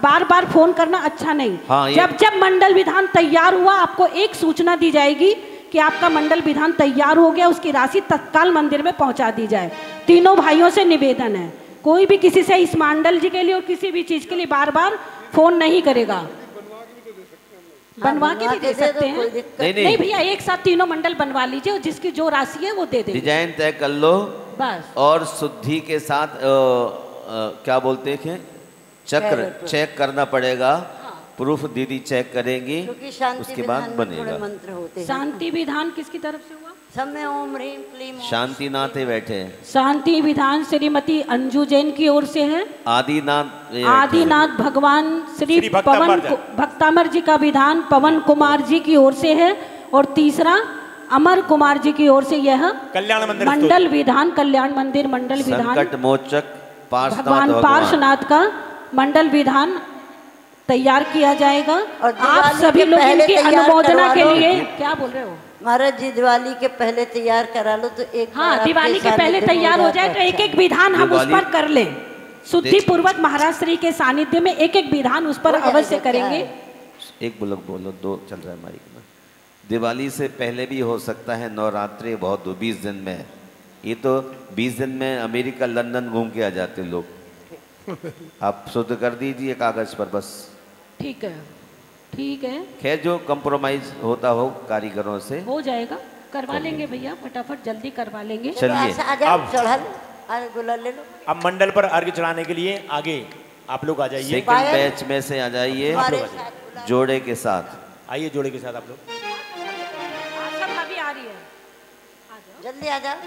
बार बार फोन करना अच्छा नहीं। हाँ, जब जब मंडल विधान तैयार हुआ आपको एक सूचना दी जाएगी कि आपका मंडल विधान तैयार हो गया, उसकी राशि तत्काल मंदिर में पहुंचा दी जाए। तीनों भाइयों से निवेदन है, कोई भी किसी से इस मंडल जी के लिए और किसी भी चीज के लिए बार बार फोन नहीं करेगा। बनवा के भी दे सकते हैं। नहीं भैया, एक साथ तीनों मंडल बनवा लीजिए और जिसकी जो राशि है वो दे देंगे। डिजाइन तय कर लो बस, और शुद्धि के साथ क्या बोलते हैं, चक्र चेक करना पड़ेगा। प्रूफ दीदी चेक करेंगी, उसके बाद बनेगा। मंत्र होते हैं। शांति विधान किसकी तरफ से हुआ? सब में ओम ह्रीम क्लीम ओम। शांतिनाथ ही बैठे हैं। शांति विधान श्रीमती अंजू जैन की ओर से है। आदिनाथ भगवान श्री पवन भक्तामर जी का विधान पवन कुमार जी की ओर से है। और तीसरा अमर कुमार जी की ओर से यह कल्याण मंदिर मंडल विधान कल्याण मंदिर मंडल विधान संकट मोचक भगवान पार्श्वनाथ का मंडल विधान तैयार किया जाएगा। और आप सभी लोग इनकी अनुमोदना के लिए क्या बोल रहे हो महाराज जी? दिवाली के पहले तैयार करा लो तो एक हाँ, दिवाली के पहले तैयार हो जाए तो एक एक विधान हम उस पर कर लें। शुद्धि पूर्वक महाराज श्री के सानिध्य में एक एक विधान उस पर अवश्य करेंगे। एक बोलो दो चल रहा है माइक में। दिवाली से पहले भी हो सकता है, नवरात्रि बहुत 20 दिन में है। ये तो 20 दिन में अमेरिका लंदन घूम के आ जाते लोग। आप शुद्ध कर दीजिए कागज पर बस। ठीक है, ठीक है, खैर जो कंप्रोमाइज होता हो कारीगरों से हो जाएगा, करवा लेंगे भैया, फटाफट जल्दी करवा लेंगे। चलिए अब गुलाल ले लो। अब मंडल पर अर्घ्य चढ़ाने के लिए आगे आप लोग आ जाइए। सेकंड बैच में से आ जाइए जोड़े के साथ। आइए जोड़े के साथ आप लोग। सब अभी आ रही है, जल्दी आ जा।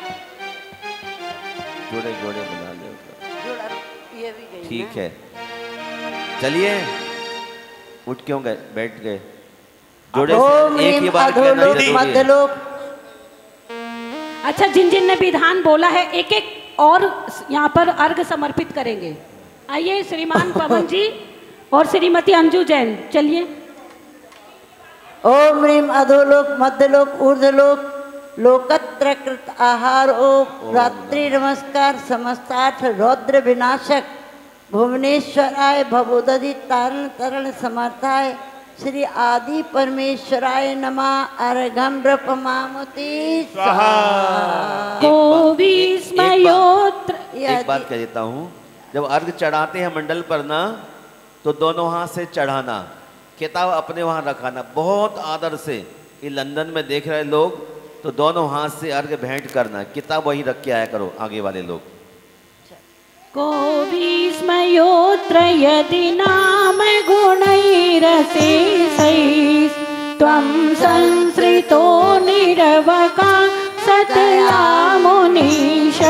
जोड़े जोड़े बना ले। ये भी गई ठीक है, चलिए उठ क्यों गए, बैठ गए। जोड़े से एक ही बार कहना जरूरी है। अच्छा, जिन जिन ने विधान बोला है एक एक और यहाँ पर अर्घ समर्पित करेंगे। आइए श्रीमान पवन जी और श्रीमती अंजू जैन, चलिए। ओम ह्रीम अधोलोक मध्यलोक ऊर्ध्वलोक लोकत्र कृत आहार ओम रात्रि नमस्कार समस्तार्थ रौद्र विनाशक भुवनेश्वराय भवोदधि तारण तरण समर्थाय श्री आदि परमेश्वराय नमः अर्घम नृपमामुति स्वाहा। एक बात कह देता हूँ, जब अर्घ चढ़ाते हैं मंडल पर ना, तो दोनों हाथ से चढ़ाना, किताब अपने वहाँ रखाना बहुत आदर से। ये लंदन में देख रहे लोग तो दोनों हाथ से अर्घ भेंट करना, किताब वहीं रख के आया करो आगे वाले लोग। को विस्मयोत्र यदि नाम गुणैरशेषैः त्वं संसृतो निरवका सतया मुनीश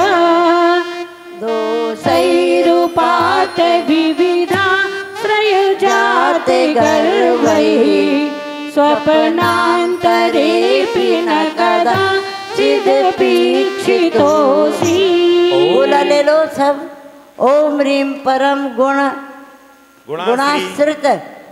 दोषैरुपात विविधा श्रयजात गर्वैः स्वप्नान्तरेऽपि न कदाचिदपीक्षितोऽसि। बोला ले लो सब। ओम ह्रीम परम गुणाश्रित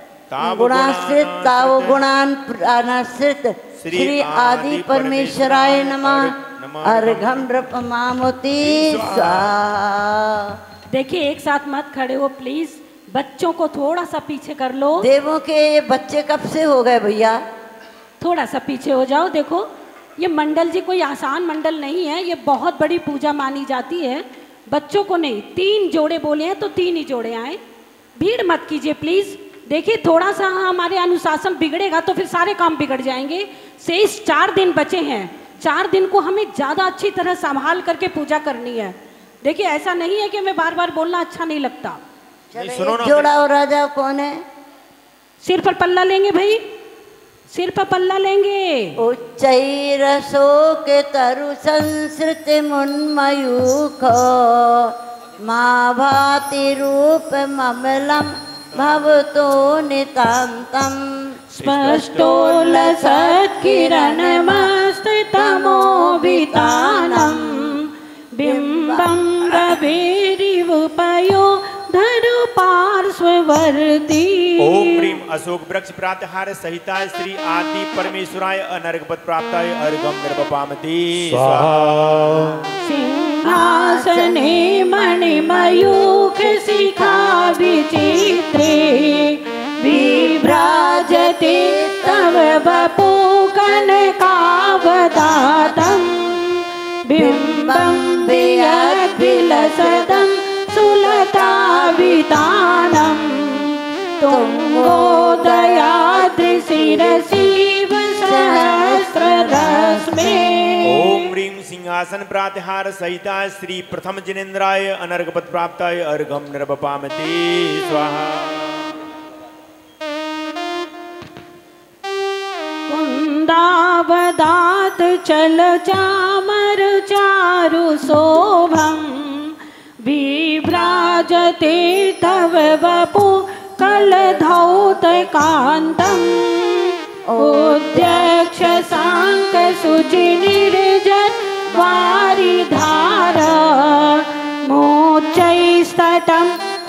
ताव गुणान प्राणाश्रित श्री आदि परमेश्वराय नमः अर्घम नृपमामुति स्वाहा। देखिए, एक साथ मत खड़े हो प्लीज, बच्चों को थोड़ा सा पीछे कर लो। देवों के ये बच्चे कब से हो गए भैया? थोड़ा सा पीछे हो जाओ। देखो, ये मंडल जी कोई आसान मंडल नहीं है, ये बहुत बड़ी पूजा मानी जाती है। बच्चों को नहीं, 3 जोड़े बोले हैं तो 3 ही जोड़े आए। भीड़ मत कीजिए प्लीज। देखिए, थोड़ा सा हमारे अनुशासन बिगड़ेगा तो फिर सारे काम बिगड़ जाएंगे। शेष 4 दिन बचे हैं, 4 दिन को हमें ज़्यादा अच्छी तरह संभाल करके पूजा करनी है। देखिए, ऐसा नहीं है कि हमें बार बार बोलना अच्छा नहीं लगता। जोड़ा और राजा कौन है? सिर पर पल्ला लेंगे भाई, सिर पर पल्ला लेंगे। उच्चैरशोक तरु संसृत मुन्मयूख माँ भाति रूप ममलम भवतो नितांतम स्पष्टोलसत्किरणमस्तमोभितानं बिम्बं रवेरिवुपयो धरु पार्श्ववर्ती। ओम ह्रीम अशोक वृक्ष प्रातहार सहिताय श्री आदि परमेश्वराय अनर्घपद प्राप्ताय अर्घम नृपमामुति स्वाहा। सिंह सिंहासने मणिमयूख शिखा विचित्रे विभ्राजते तव वपु कनकावदातं बिम्बं विलसदं सुलतावितानं तुंगोदयाद्रिशिरसीव सहस्ररश्मे। ओम ह्रीं सिंहासन प्रातिहार सहिता श्री प्रथम जिनेन्द्राय अनर्घपद प्राप्ताय अर्घम निर्वपामति स्वाहा। कुन्दावदात चल चामर चारु शोभं विभ्राजते तव वपु कलधौतकान्तम् उद्यक्ष साङ्क शुचि निर्जन वारिधार मोच्चैस्तटं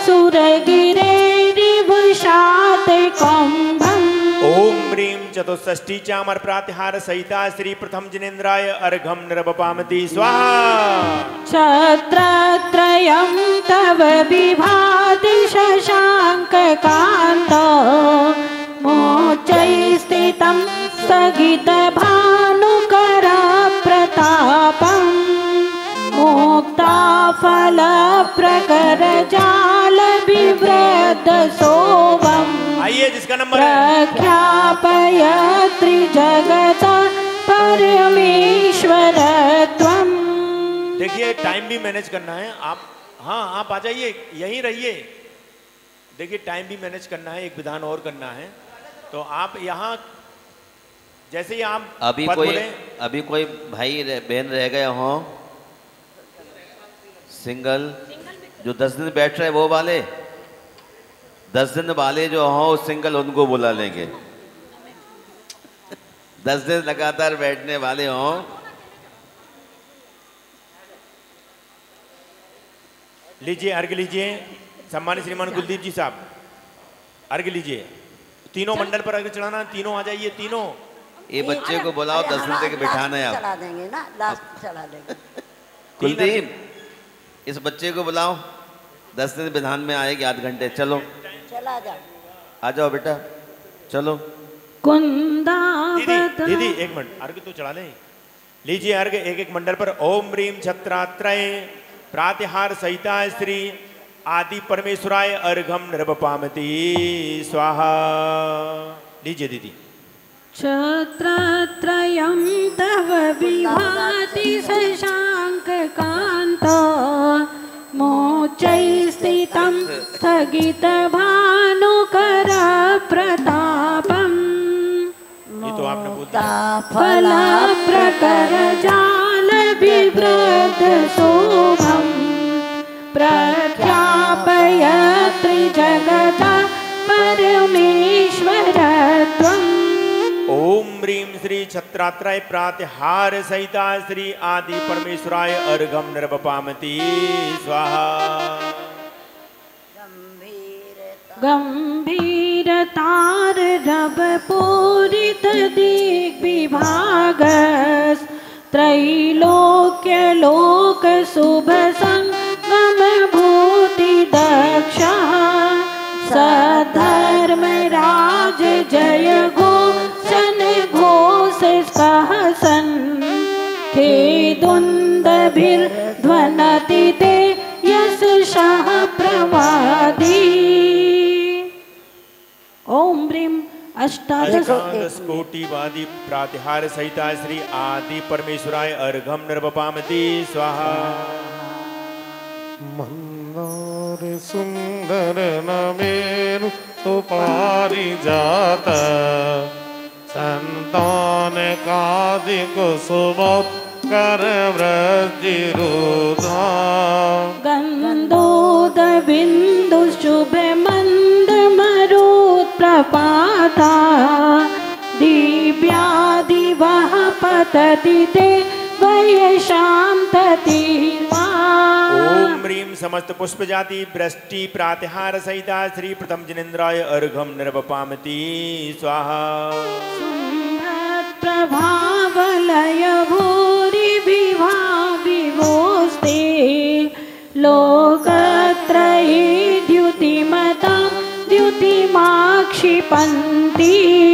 सुरगिरेरिवशातकम्भम्। ओम ह्रीं चतुष्षष्ठी चामर प्रातिहार सहिता श्री प्रथम जिनेन्द्राय अर्घम निर्वपामति स्वाहा। छत्रत्रयं तव विभाति शशाङ्ककान्त मोच्चैस्थितं स्थगितभानुकर प्रतापं मुक्ताफलप्रकरजाल विवृद्ध शोभम्। आइए जिसका नंबर है प्रख्यापयत्रि जगत परमेश्वरत्वम्। देखिए टाइम भी मैनेज करना है आप। हाँ आप आ जाइए यहीं रहिए। देखिए टाइम भी मैनेज करना है, एक विधान और करना है। तो आप यहाँ जैसे ही आप अभी कोई भाई बहन रह गए हो सिंगल जो 10 दिन बैठ रहे वो वाले 10 दिन वाले जो हो सिंगल उनको बुला लेंगे। 10 दिन लगातार बैठने वाले हो लीजिए अर्घ लीजिए। सम्मानित श्रीमान कुलदीप जी साहब अर्घ लीजिए। तीनों मंडल पर अर्घ चढ़ाना। तीनों आ जाइए तीनों। ये बच्चे को बुलाओ 10 दिन तक बिठाना है आप। चला देंगे ना, लास्ट चला देंगे। कुलदीप इस बच्चे को बुलाओ 10 दिन विधान में आएगी आध घंटे। चलो चला जाओ। आ जाओ बेटा चलो। दीदी एक मिनट अर्घ तो चढ़ा लें। लीजिए अर्घ एक एक मंडल पर। ओम ह्रीं छत्रात्रय प्रातिहार सहिता श्री आदि परमेश्वराय अर्घम निर्वपामति स्वाहा। लीजिए दीदी। छत्रत्रयं तव विभाति शशाङ्ककान्त मोच्चैस्थितं स्थगितभानुकर प्रतापम् ये तो आपने बोल दिया। फलप्रकरजाल विवृद्ध शोभम् प्रख्यापयत्रि जगत परमेश्वरत्वम्। ओम ह्रीं श्री छत्रात्रय प्रातिहार सहिता श्री आदि परमेश्वराय अर्घम निर्वपामति स्वाहा। गंभीरतार रव पूरित दिग्विभागस् त्रैलोक्य लोक शुभ संगम भूति दक्षा सधर्म राज जय घोषण घोष सहसन खेदुन्दभिर्ध्वनति ते यशः प्रवादी। ओम ह्रीं अष्टादश कोटिवादी प्रातिहार सहिता श्री आदि परमेश्वराय अर्घम निर्वपामति स्वाहा। मंदार सुंदर नमेरु सुपारिजात संतान कादिक सुमोत्कर व्रजिरुधा गंधोद बिंदु शुभ मंद मरुत् प्रपाता दिव्यादिवः पतति ते वयशां ततिर्वा। ओम ह्रीं समस्त पुष्प जाति वृष्टि प्रातिहार सहिता श्री प्रथम जिनेन्द्राय अर्घम निर्वपामति स्वाहा। प्रभावलय भूरि विभा विभोस्ते लोकत्रये द्युतिमतां द्युतिमाक्षिपन्ति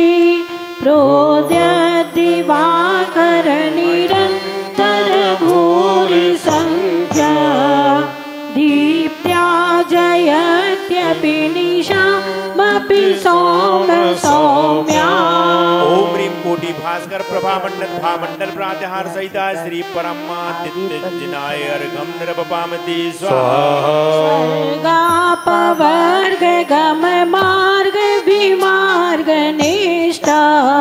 प्रोद्यद्दिवाकरनिरन्तरभूरिसङ्ख्या दीप्त्या जयत्यपि निशामपि सौम्या। ओम ह्रीं कोटि भास्कर प्रभामंडल प्रातहार सहिता श्री परमादित्यजिनाय अर्घं निर्वपामति स्वाहा। स्वर्गापवर्ग गम मार्ग विमार्ग निष्ठा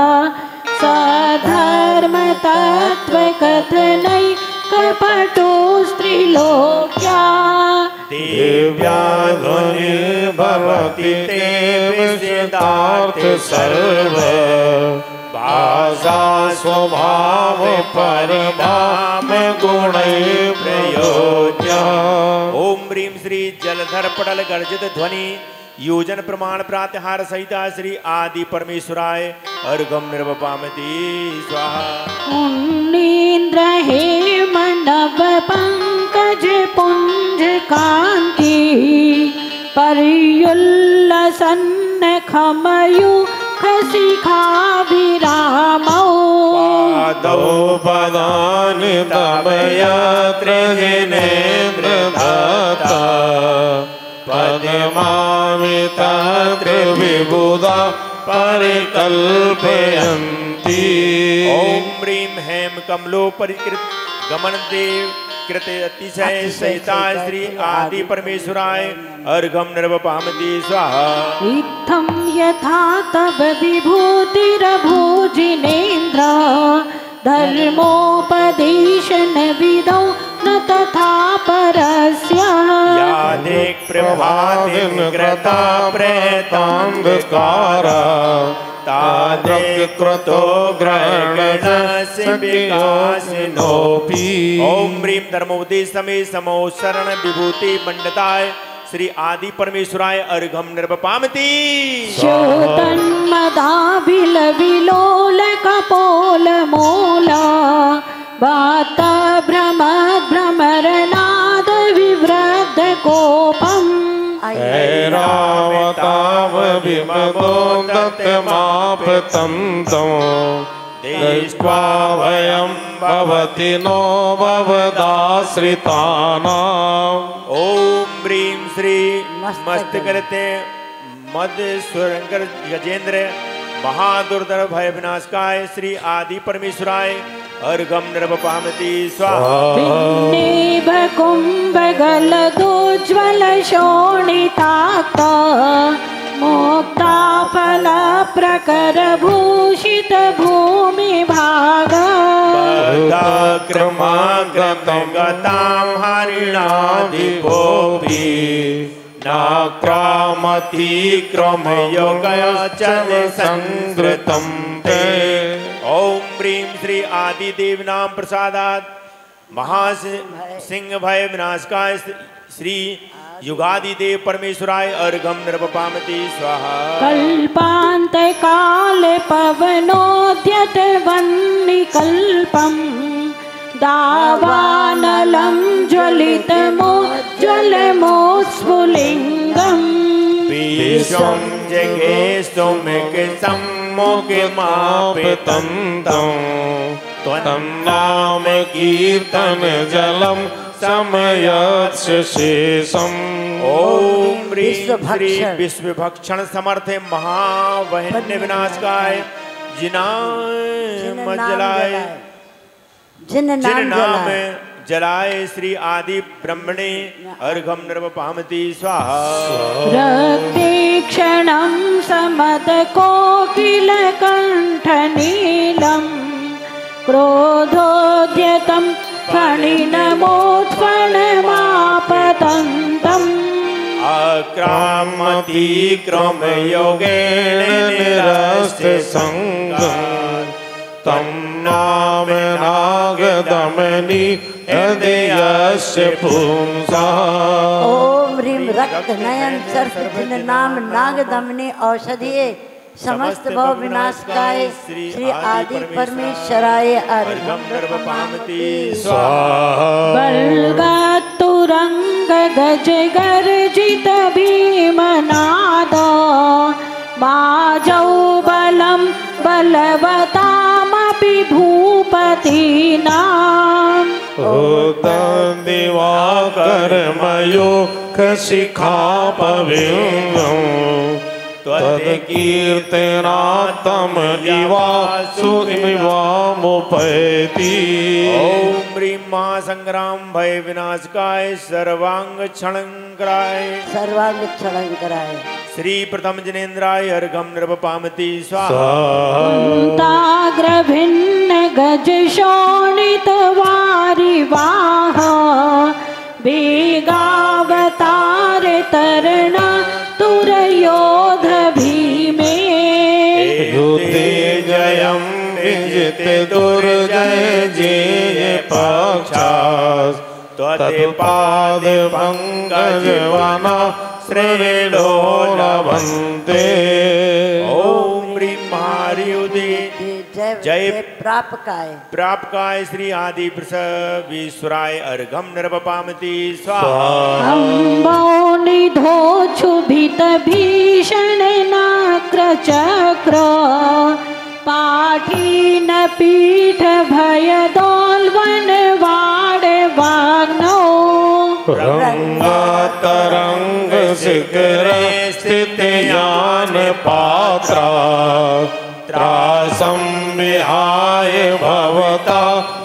सधर्म तत्व कथनै कपटो स्त्रीलोक्या दिव्या ध्वनिर्भवति ते विसिद्धार्थ सर्व भाषा स्वभाव परिणाम गुणै प्रयोज्या। ओम ह्रीं श्री जलधर पटल गर्जित ध्वनि योजन प्रमाण प्रातहार सहिता श्री आदि परमेश्वराय अर्घं निर्वपामति स्वाहा। उन्नीन्द्र हेम नव पंकज पुंज कांति पर्युल्लसन्न खमयूख शिखा विरामौ पादौ पदानि तव यत्र जिनेन्द्र दत्ता पद्मामि तत्र विबुधा परिकल्पयन्ति। ओम ह्रीं हेम कमलो परिकृत गमन देव कृत अतिशय सहिता श्री आदि परमेश्वराय अर्घं निर्वपामति स्वाहा। इत्थं यथा तव विभूतिरभूजिनेन्द्र धर्मोपदेशन विदौ न तथा परस्य यादेक प्रभातिन कृता प्रेतान्धकारा तादेक कृतो ग्रहणस्य विकासिनोऽपि। ओम ह्रीं धर्मोपदेश समय समो शरण विभूति मंडताय श्री आदि परमेश्वराय अर्घं निर्वपामति। श्योतन्मदाभिलविलोल कपोल मूला वात भ्रमरनाद विवृद्ध कोपम् ऐरावताव विमगो दत्तमापतन्तो दृष्ट्वा वयं भवति नो भवदाश्रितानाम्। ओम ह्रीं श्री मस्त करते मद सुरंकर गजेंद्र महादुर्धर भय विनाशकाय श्री आदि परमेश्वराय अर्घं निर्वपामति स्वाहा। भिन्नेव कुम्भगलदोज्ज्वल शोणिताक्त मोक्ता फल प्रकर भूषित भूमि भागा क्रमागतं गतां हरिणाधिपोऽपि नाक्रामतिक्रमयोगचल संस्कृतं ते। ओम ह्रीं श्री आदिदेव नाम प्रसादात् महासिंह भय विनाशकाय श्री युगादिदेव परमेश्वराय अर्घं निर्वपामति स्वाहा। कल्पान्त काले पवनोद्यत वह्निकल्पम् दावानलं ज्वलितमोज्ज्वलमोस्फुलिङ्गम् विश्वं जगेस्तुमिकं मुखमापितन्तं त्वं नाम कीर्तन जलं समयस्य शेषम्। ओम ह्रीं श्री विश्वभक्षण समर्थ महावहिन्य विनाशकाय जिन नाम जलाय श्री आदि ब्रह्मणे अर्घं निर्वपामति स्वाहा। रक्तेक्षणं समदकोकिलकण्ठनीलं क्रोधोद्यतं फणिनमोत्फणमापतन्तम् अक्रामतिक्रमयोगेन निरस्य सङ्गम् तं नाम नागदमनि हृदयस्य पुंसा। ओम ह्रीं रक्त नयन सर्प जिन नाम नागदमने औषधिये समस्त भव विनाशकाय श्री आदि परमेश्वराय अर्घं निर्वपामति स्वाहा। बलगातुरंग गज गर्जित भीमनाद माजौ बलं बलवतामपि भूपतीनाम् दिवाकरमयूखशिखापविङ्गम् त्वत्कीर्तनात्तम इवासु इवामुपैति। ओम ह्रीं महासंग्राम भय विनाशकाय सर्वांग क्षणंकराय श्री प्रथम जनेन्द्राय अर्घम नृपपामति स्वाहा। कुन्ताग्रभिन्न गज शोणित वारिवाह वेगावतार तरण तुरयोध भीमे युते जयं विजिते दुर्जय जय पक्षास् त्वत्पाद पंकज वना श्रेणो लभन्ते। ओम ह्रीं महारियुदे जय प्रापकाय श्री आदि वृषभीश्वराय अर्घम नृपपामति स्वाहा। अम्बो निधोक्षुभित भीषण नाक्र चक्र पाठीन पीठ भय दोल्वन वाड वाग्नो रंगातरंग शिखर स्थित यान पात्रा त्रासं विहाय भवता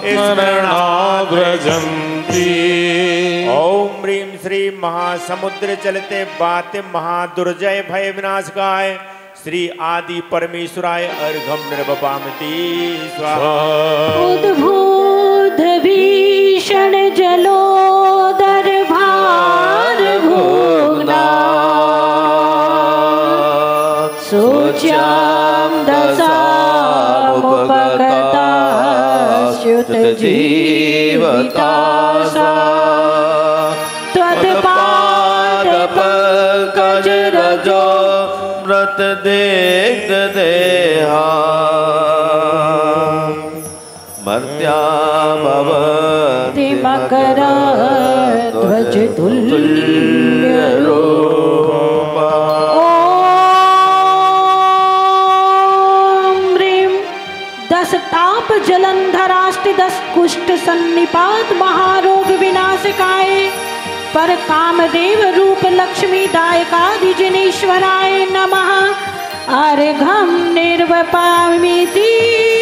स्मरणाव्रजन्ति। ओम ह्रीं श्री महासमुद्र चलते बाते महादुर्जय भय विनाशकाय श्री आदि परमेश्वराय अर्घम नृपपामति स्वाहा। उद्भूत भीषण जलोदर भार भोगना सूच्यां दशामुपगता च्युत जीवतासा त्वत्पाद पंकज रजो व्रत देख देहा मर्त्या भवति मकर ध्वज तुल्य रूपा। ओम ह्रीं 10 ताप जलंधराष्टि 10 कुष्ठ सन्निपात महारोग विनाशकाय पर कामदेव रूप लक्ष्मी दायकादिजनेश्वराय नमः। अर्घम निर्वपामिति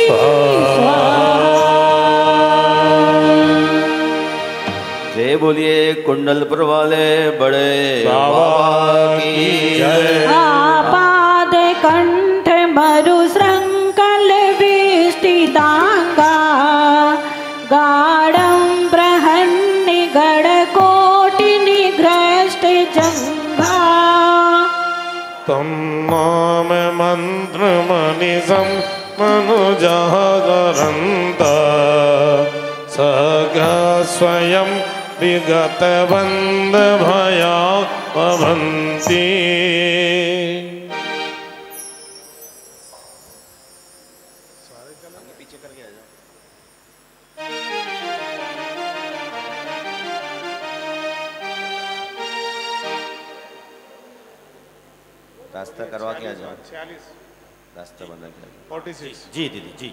जय बोलिए कुंडलपुर वाले बड़े बाबा की जय। आपाद कंठ मरु श्रंकल वेष्टिदांगा गाढ़ं बृहन्नि गढ़कोटि निघ्रष्ट जंघा तं नाम मंत्रमनिशं मनुजागरन्त सगा स्वयं विगत बंद भया भवन्ति। रास्ता करवा के आ जाओ। रास्ता बंद कर 46 जी दीदी जी।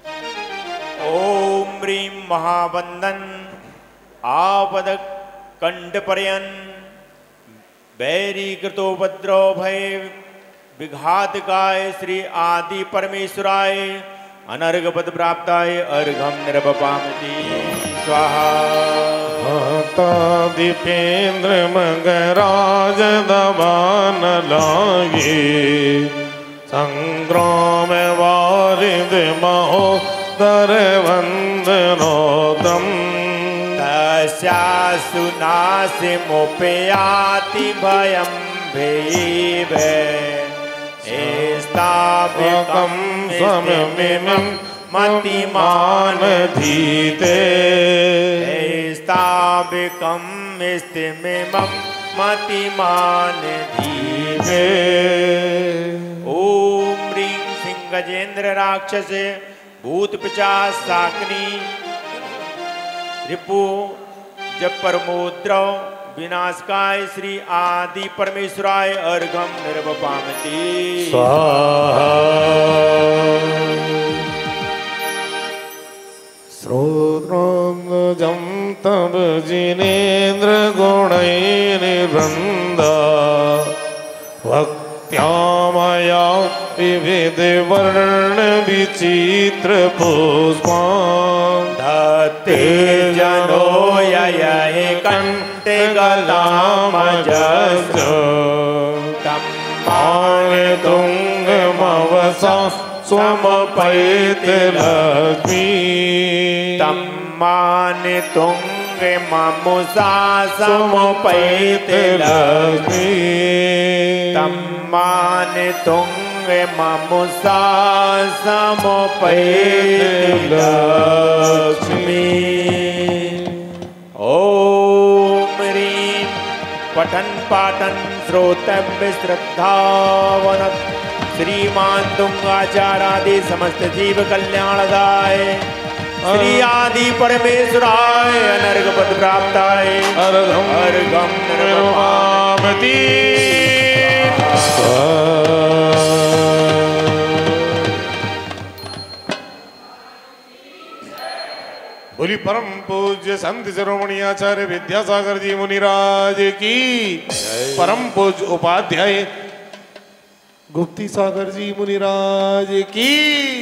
ओम ह्रीं महावंदन आपद कंठ पर्यन बैरी कृतोपद्रव भय विघातकाय श्री आदि परमेश्वराय अनर्घ पद प्राप्ताय अर्घम नृपपामति स्वाहा। माता दीपेन्द्र मगराज दबान लागे संग्राम वारिद महोदर वंदनोदम तस्यासु नासिमुपयाति भयं भीभ एस्ताभिकं सममिमं मतिमान धीते एस्ताभिकं स्थिमिमं मतिमान धीते। ओम ह्रीं सिंहगजेन्द्र राक्षस भूत पिशाच शाकिनी रिपु जपरमोद्रव विनाशकाय श्री आदि परमेश्वराय अर्घम निर्वपामति। स्वाहा। श्रोत्रजं तव जिनेन्द्र गुणैर्वृन्दा भक्त्यामया विविध वर्ण विचित्र पुष्पान् धत्ते जनो यये कंठे गलामजस् मान तुंगमवसा स्वमपैत लक्ष्मी तम्मान तुंग ममुसा समपैत लक्ष्मी तम्मान तुंग ममुसा समपैत लक्ष्मी। ओम ह्रीं पठन पाठन श्रोतव्य श्रद्धावनत श्रीमान तुंगाचारादि समस्त जीव कल्याणदाय श्री आदि परमेश्वराय अनर्घ पद प्राप्ताय अर्घम निर्वपामति। बोली परम पूज्य संत शिरोमणि आचार्य विद्यासागर जी मुनिराज की, परम पूज्य उपाध्याय गुप्ती सागर जी मुनिराज की।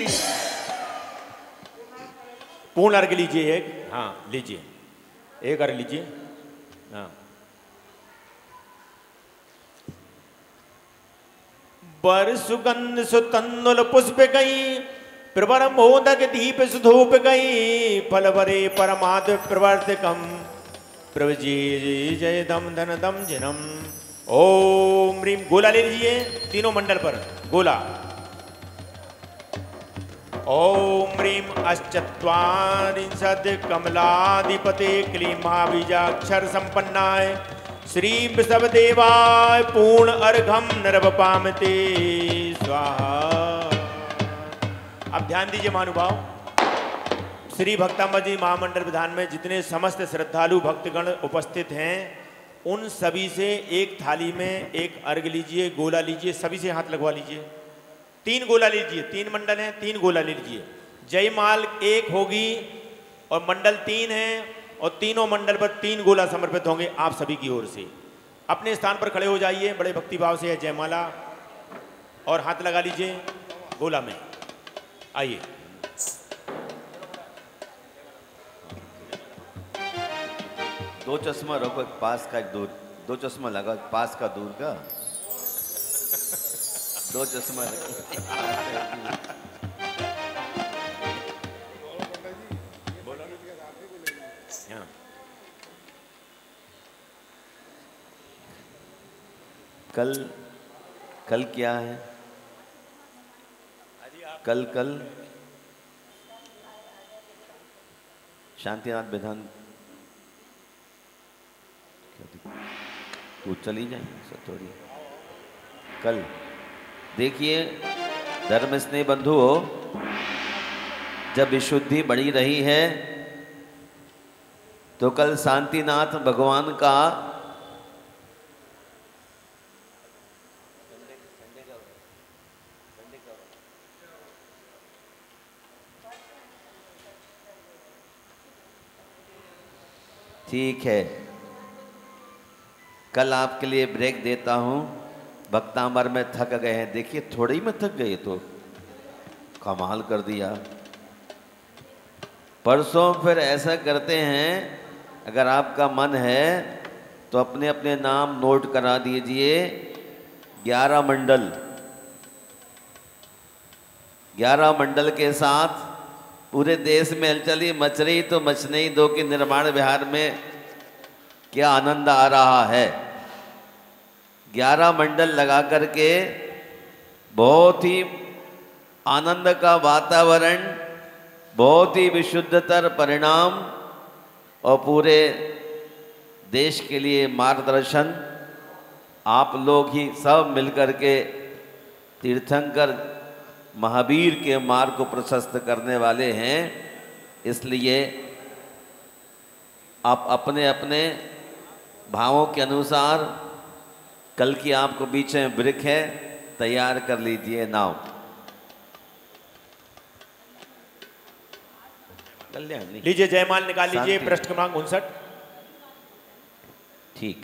पूर्ण अर्घ लीजिए एक, हाँ लीजिए एक अर्घ लीजिए। हाँ बर सुगंध सुतन्नुल पुष्प गई प्रवर मोदक दीप सुधूप गई फल भरे परमाद प्रवर्तकम प्रवजी जय दम धन दम जिनम। ओम ह्रीं गोला ले लीजिए तीनों मंडल पर गोला। ओम ह्रीं अश्चत्वारिंशत् कमलाधिपते क्लीं महाबीजाक्षर संपन्नाय श्री वृषभदेवाय पूर्ण अर्घम निर्वपामते स्वाहा। अब ध्यान दीजिए महानुभाव, श्री भक्तांबर जी महामंडल विधान में जितने समस्त श्रद्धालु भक्तगण उपस्थित हैं उन सभी से एक थाली में एक अर्घ लीजिए, गोला लीजिए, सभी से हाथ लगवा लीजिए। 3 गोला लीजिए, 3 मंडल हैं, 3 गोला ले लीजिए। जयमाल 1 होगी और मंडल 3 हैं और तीनों मंडल पर 3 गोला समर्पित होंगे आप सभी की ओर से। अपने स्थान पर खड़े हो जाइए, बड़े भक्तिभाव से है जयमाला और हाथ लगा लीजिए गोला में। आइए दो चश्मा रखो, एक पास का एक दूर, 2 चश्मा लगा, पास का दूर का 2 चश्मा रखो। कल क्या है? कल शांतिनाथ विधान तो चली जाए थोड़ी। कल देखिए धर्म स्नेह बंधु हो, जब विशुद्धि बढ़ी रही है तो कल शांतिनाथ भगवान का ठीक है, कल आपके लिए ब्रेक देता हूं। भक्तांबर में थक गए हैं, देखिए थोड़े ही में थक गए तो कमाल कर दिया। परसों फिर ऐसा करते हैं, अगर आपका मन है तो अपने अपने नाम नोट करा दीजिए। 11 मंडल के साथ पूरे देश में हलचली मच रही तो मचने ही दो कि निर्माण विहार में क्या आनंद आ रहा है। 11 मंडल लगा करके बहुत ही आनंद का वातावरण, बहुत ही विशुद्धतर परिणाम और पूरे देश के लिए मार्गदर्शन आप लोग ही सब मिलकर के तीर्थंकर महावीर के मार्ग को प्रशस्त करने वाले हैं। इसलिए आप अपने अपने भावों के अनुसार कल की आपको बीच में वृक्ष है, तैयार कर लीजिए नाव। कल्याणी लीजिए जयमाल निकाल लीजिए, शांति। पृष्ठ क्रमांक 59। ठीक,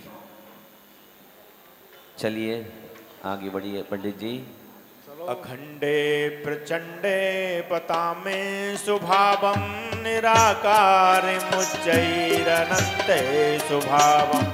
चलिए आगे बढ़िए पंडित जी। अखंडे प्रचंडे पतामे स्वभावं निराकार मुच्चैरनन्ते स्वभावं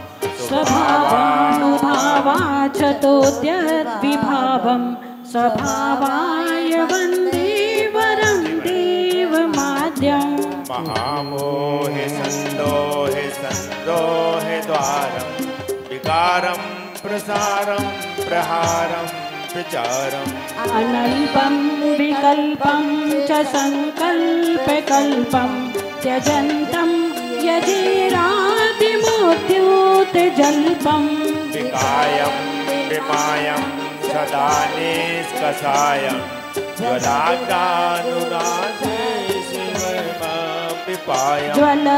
स्वभावानुभावाचतोद्यद्विभावं स्वभावाय वन्दे वरं देवमाद्यम्। महामोहे संदोहे संदोहे द्वारं विकारं प्रसारं प्रहारं विचारम् अनल्पं विकल्पं च संकल्पकल्पं त्यजन्तं यजेरादिमूर्त्युतजल्पम्। विकायं विमायं सदा निष्कषायं ज्वलाग्रानुरासे शिवमपिपायम्।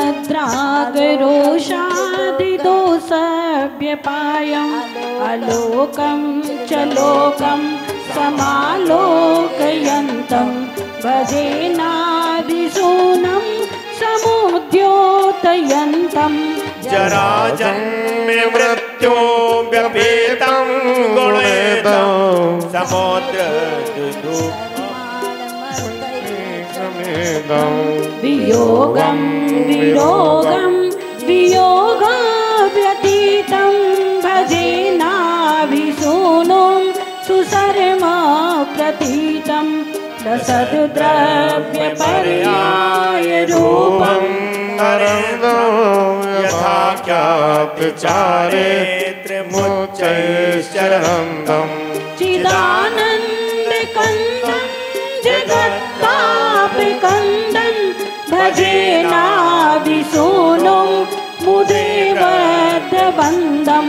ज्वलद्रागरोषादिदोषव्यपायम् अलोकं च लोकं समालोकयन्तं भजेनादिशूनं समुद्योतयन्तं। जराजन्म मृत्यु व्यपेतं गुणेतं समुद्र वियोगं वियोगं वियोगव्यतीतं भजेनाभिसूनुं सुशर्मा प्रतीतं। रसद्द्रव्यपर्यायरूपं यथा ख्यातचारित्रमुच्चैश्चरन्तं चिदानन्दकन्दं जगत्तापकन्दं भजेनाभिसूनुं मुदेवद्वन्दं।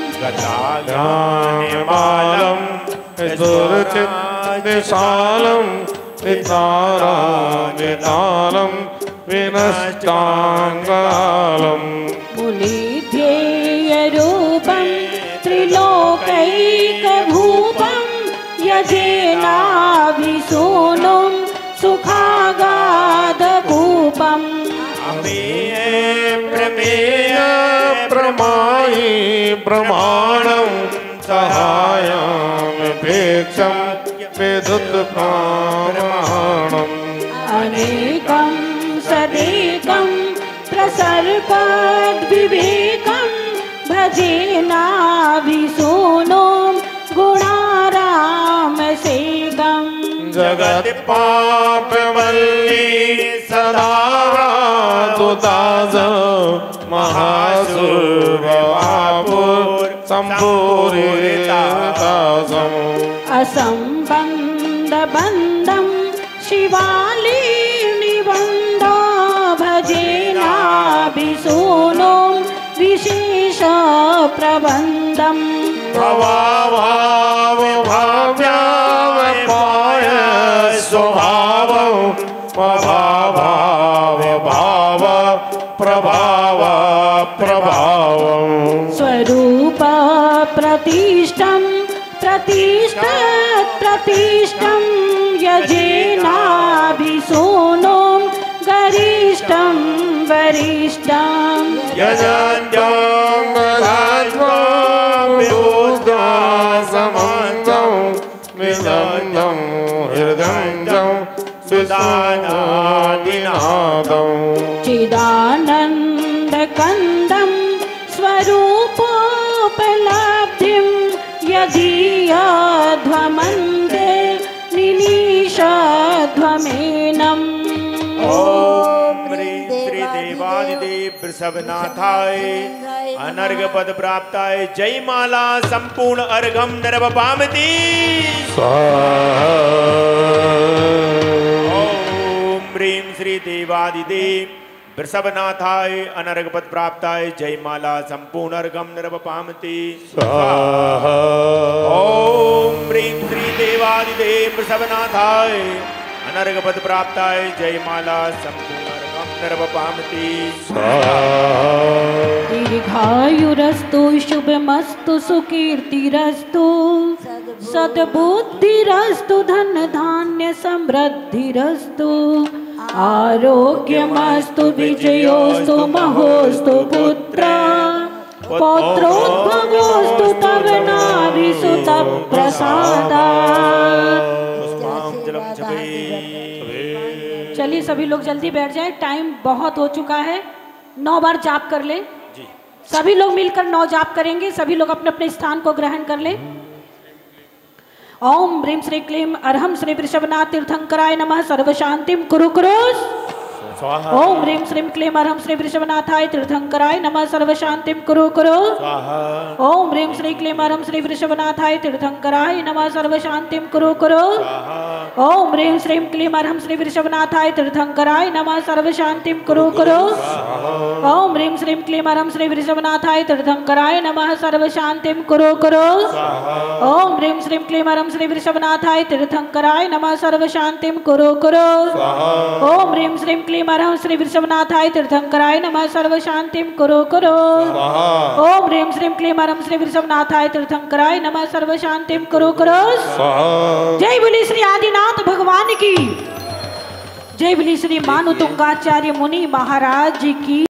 गताज्ञानमालं दुर्चिद्विशालं वितारामितालं विनष्टाङ्गालं। मुनिध्येयरूपं त्रिलोकैकभूपं यजेनाभिसूनुं सुखागाधकूपम्। अमेय प्रमेय प्रमायि प्रमाणं सहायमेक्षं विदुत् प्रमाणम्। अनेकं सदेकं प्रसर्पद्विवेकं भजेनाभिसूनुं गुणारामसेकम्। जगत् पापवल्ली सदा दुदास महासुरवापुर सम्पूरितासम्। असम्बन्धबन्धं शिवालिनिबन्धो भजेनाभिसूनुं विशेषप्रबन्धम्। भवाभाव्यावपाय स्वभावं प्रभाव प्रभाव प्रभावम्। स्वरूप प्रतिष्ठं प्रतिष्ठं यजेनाभिसूनुं गरिष्ठं वरिष्ठं। यजन्तं समन्तं विदन्तं हृदयं सुदानादिनादं। चिदानन्दकन्दं स्वरूपोपलब्धिं यदीयध्वमन्ते निनीशध्वमेनम्। ओम ह्रीं श्री देवादिदेव वृषभनाथाय अनर्घ पद प्राप्ताय जय माला संपूर्ण अर्घम निर्वपामति। ओम ह्रीं श्री देवादिदेव वृषभनाथाय अनर्घ पद प्राप्ताय जय माला संपूर्ण अर्घम निर्वपामति। ओम ह्रीं श्री देवादिदेव वृषभनाथाय अनर्घ पद प्राप्ताय जय माला संपूर्ण अर्घम निर्वपामिति दीर्घायुरस्तु शुभमस्तु सुकीर्तिरस्तु सद्बुद्धिरस्तु धन धान्य समृद्धिरस्तु आरोग्यमस्तु विजयोस्तु महोस्तु पुत्र पौत्रोद्भवोस्तु तव नाभिसुत प्रसादात्। चलिए सभी लोग जल्दी बैठ जाए, टाइम बहुत हो चुका है। 9 बार जाप कर ले। सभी लोग मिलकर 9 जाप करेंगे। सभी लोग अपने अपने स्थान को ग्रहण कर ले। ओम ह्रीं श्री क्लीं अर्हं श्री वृषभनाथ तीर्थंकराय नमः सर्व शांतिम कुरु कुरु। ओम ह्रीं श्रीं क्लीं अर्हं श्री वृषभनाथाय तीर्थंकराय नमः सर्व शांतिम कुरु कुरु। ओम ह्रीं श्री क्लीं अर्हं श्री वृषभनाथाय तीर्थंकराय नमः सर्व शांतिम कुरु कुरु। ओम ह्रीं श्रीं क्लीं अर्हं श्री वृषभनाथाय तीर्थंकराय नमः सर्व शांतिम कुरु कुरु। ओम ह्रीं श्रीं क्लीं अर्हं श्री वृषभनाथाय तीर्थंकराय नमः सर्व शांतिम कुरु कुरु। ओम ह्रीं श्रीं क्लीं अर्हं श्री वृषभनाथाय तीर्थंकराय नमः सर्व शांतिम कुरु कुरु। ओम ह्रीं श्रीं क्लीं अर्हं श्री वृषभनाथाय तीर्थंकराय नमः सर्व शांतिम कुरु कुरु। ओम ह्रीं श्रीं क्लीं अर्हं श्री वृषभनाथाय तीर्थंकराय नमः सर्व शांतिम कुरु कुरु। जय बोली श्री आदिनाथ भगवान की। जय बोली श्री मानु तुंगाचार्य मुनि महाराज की।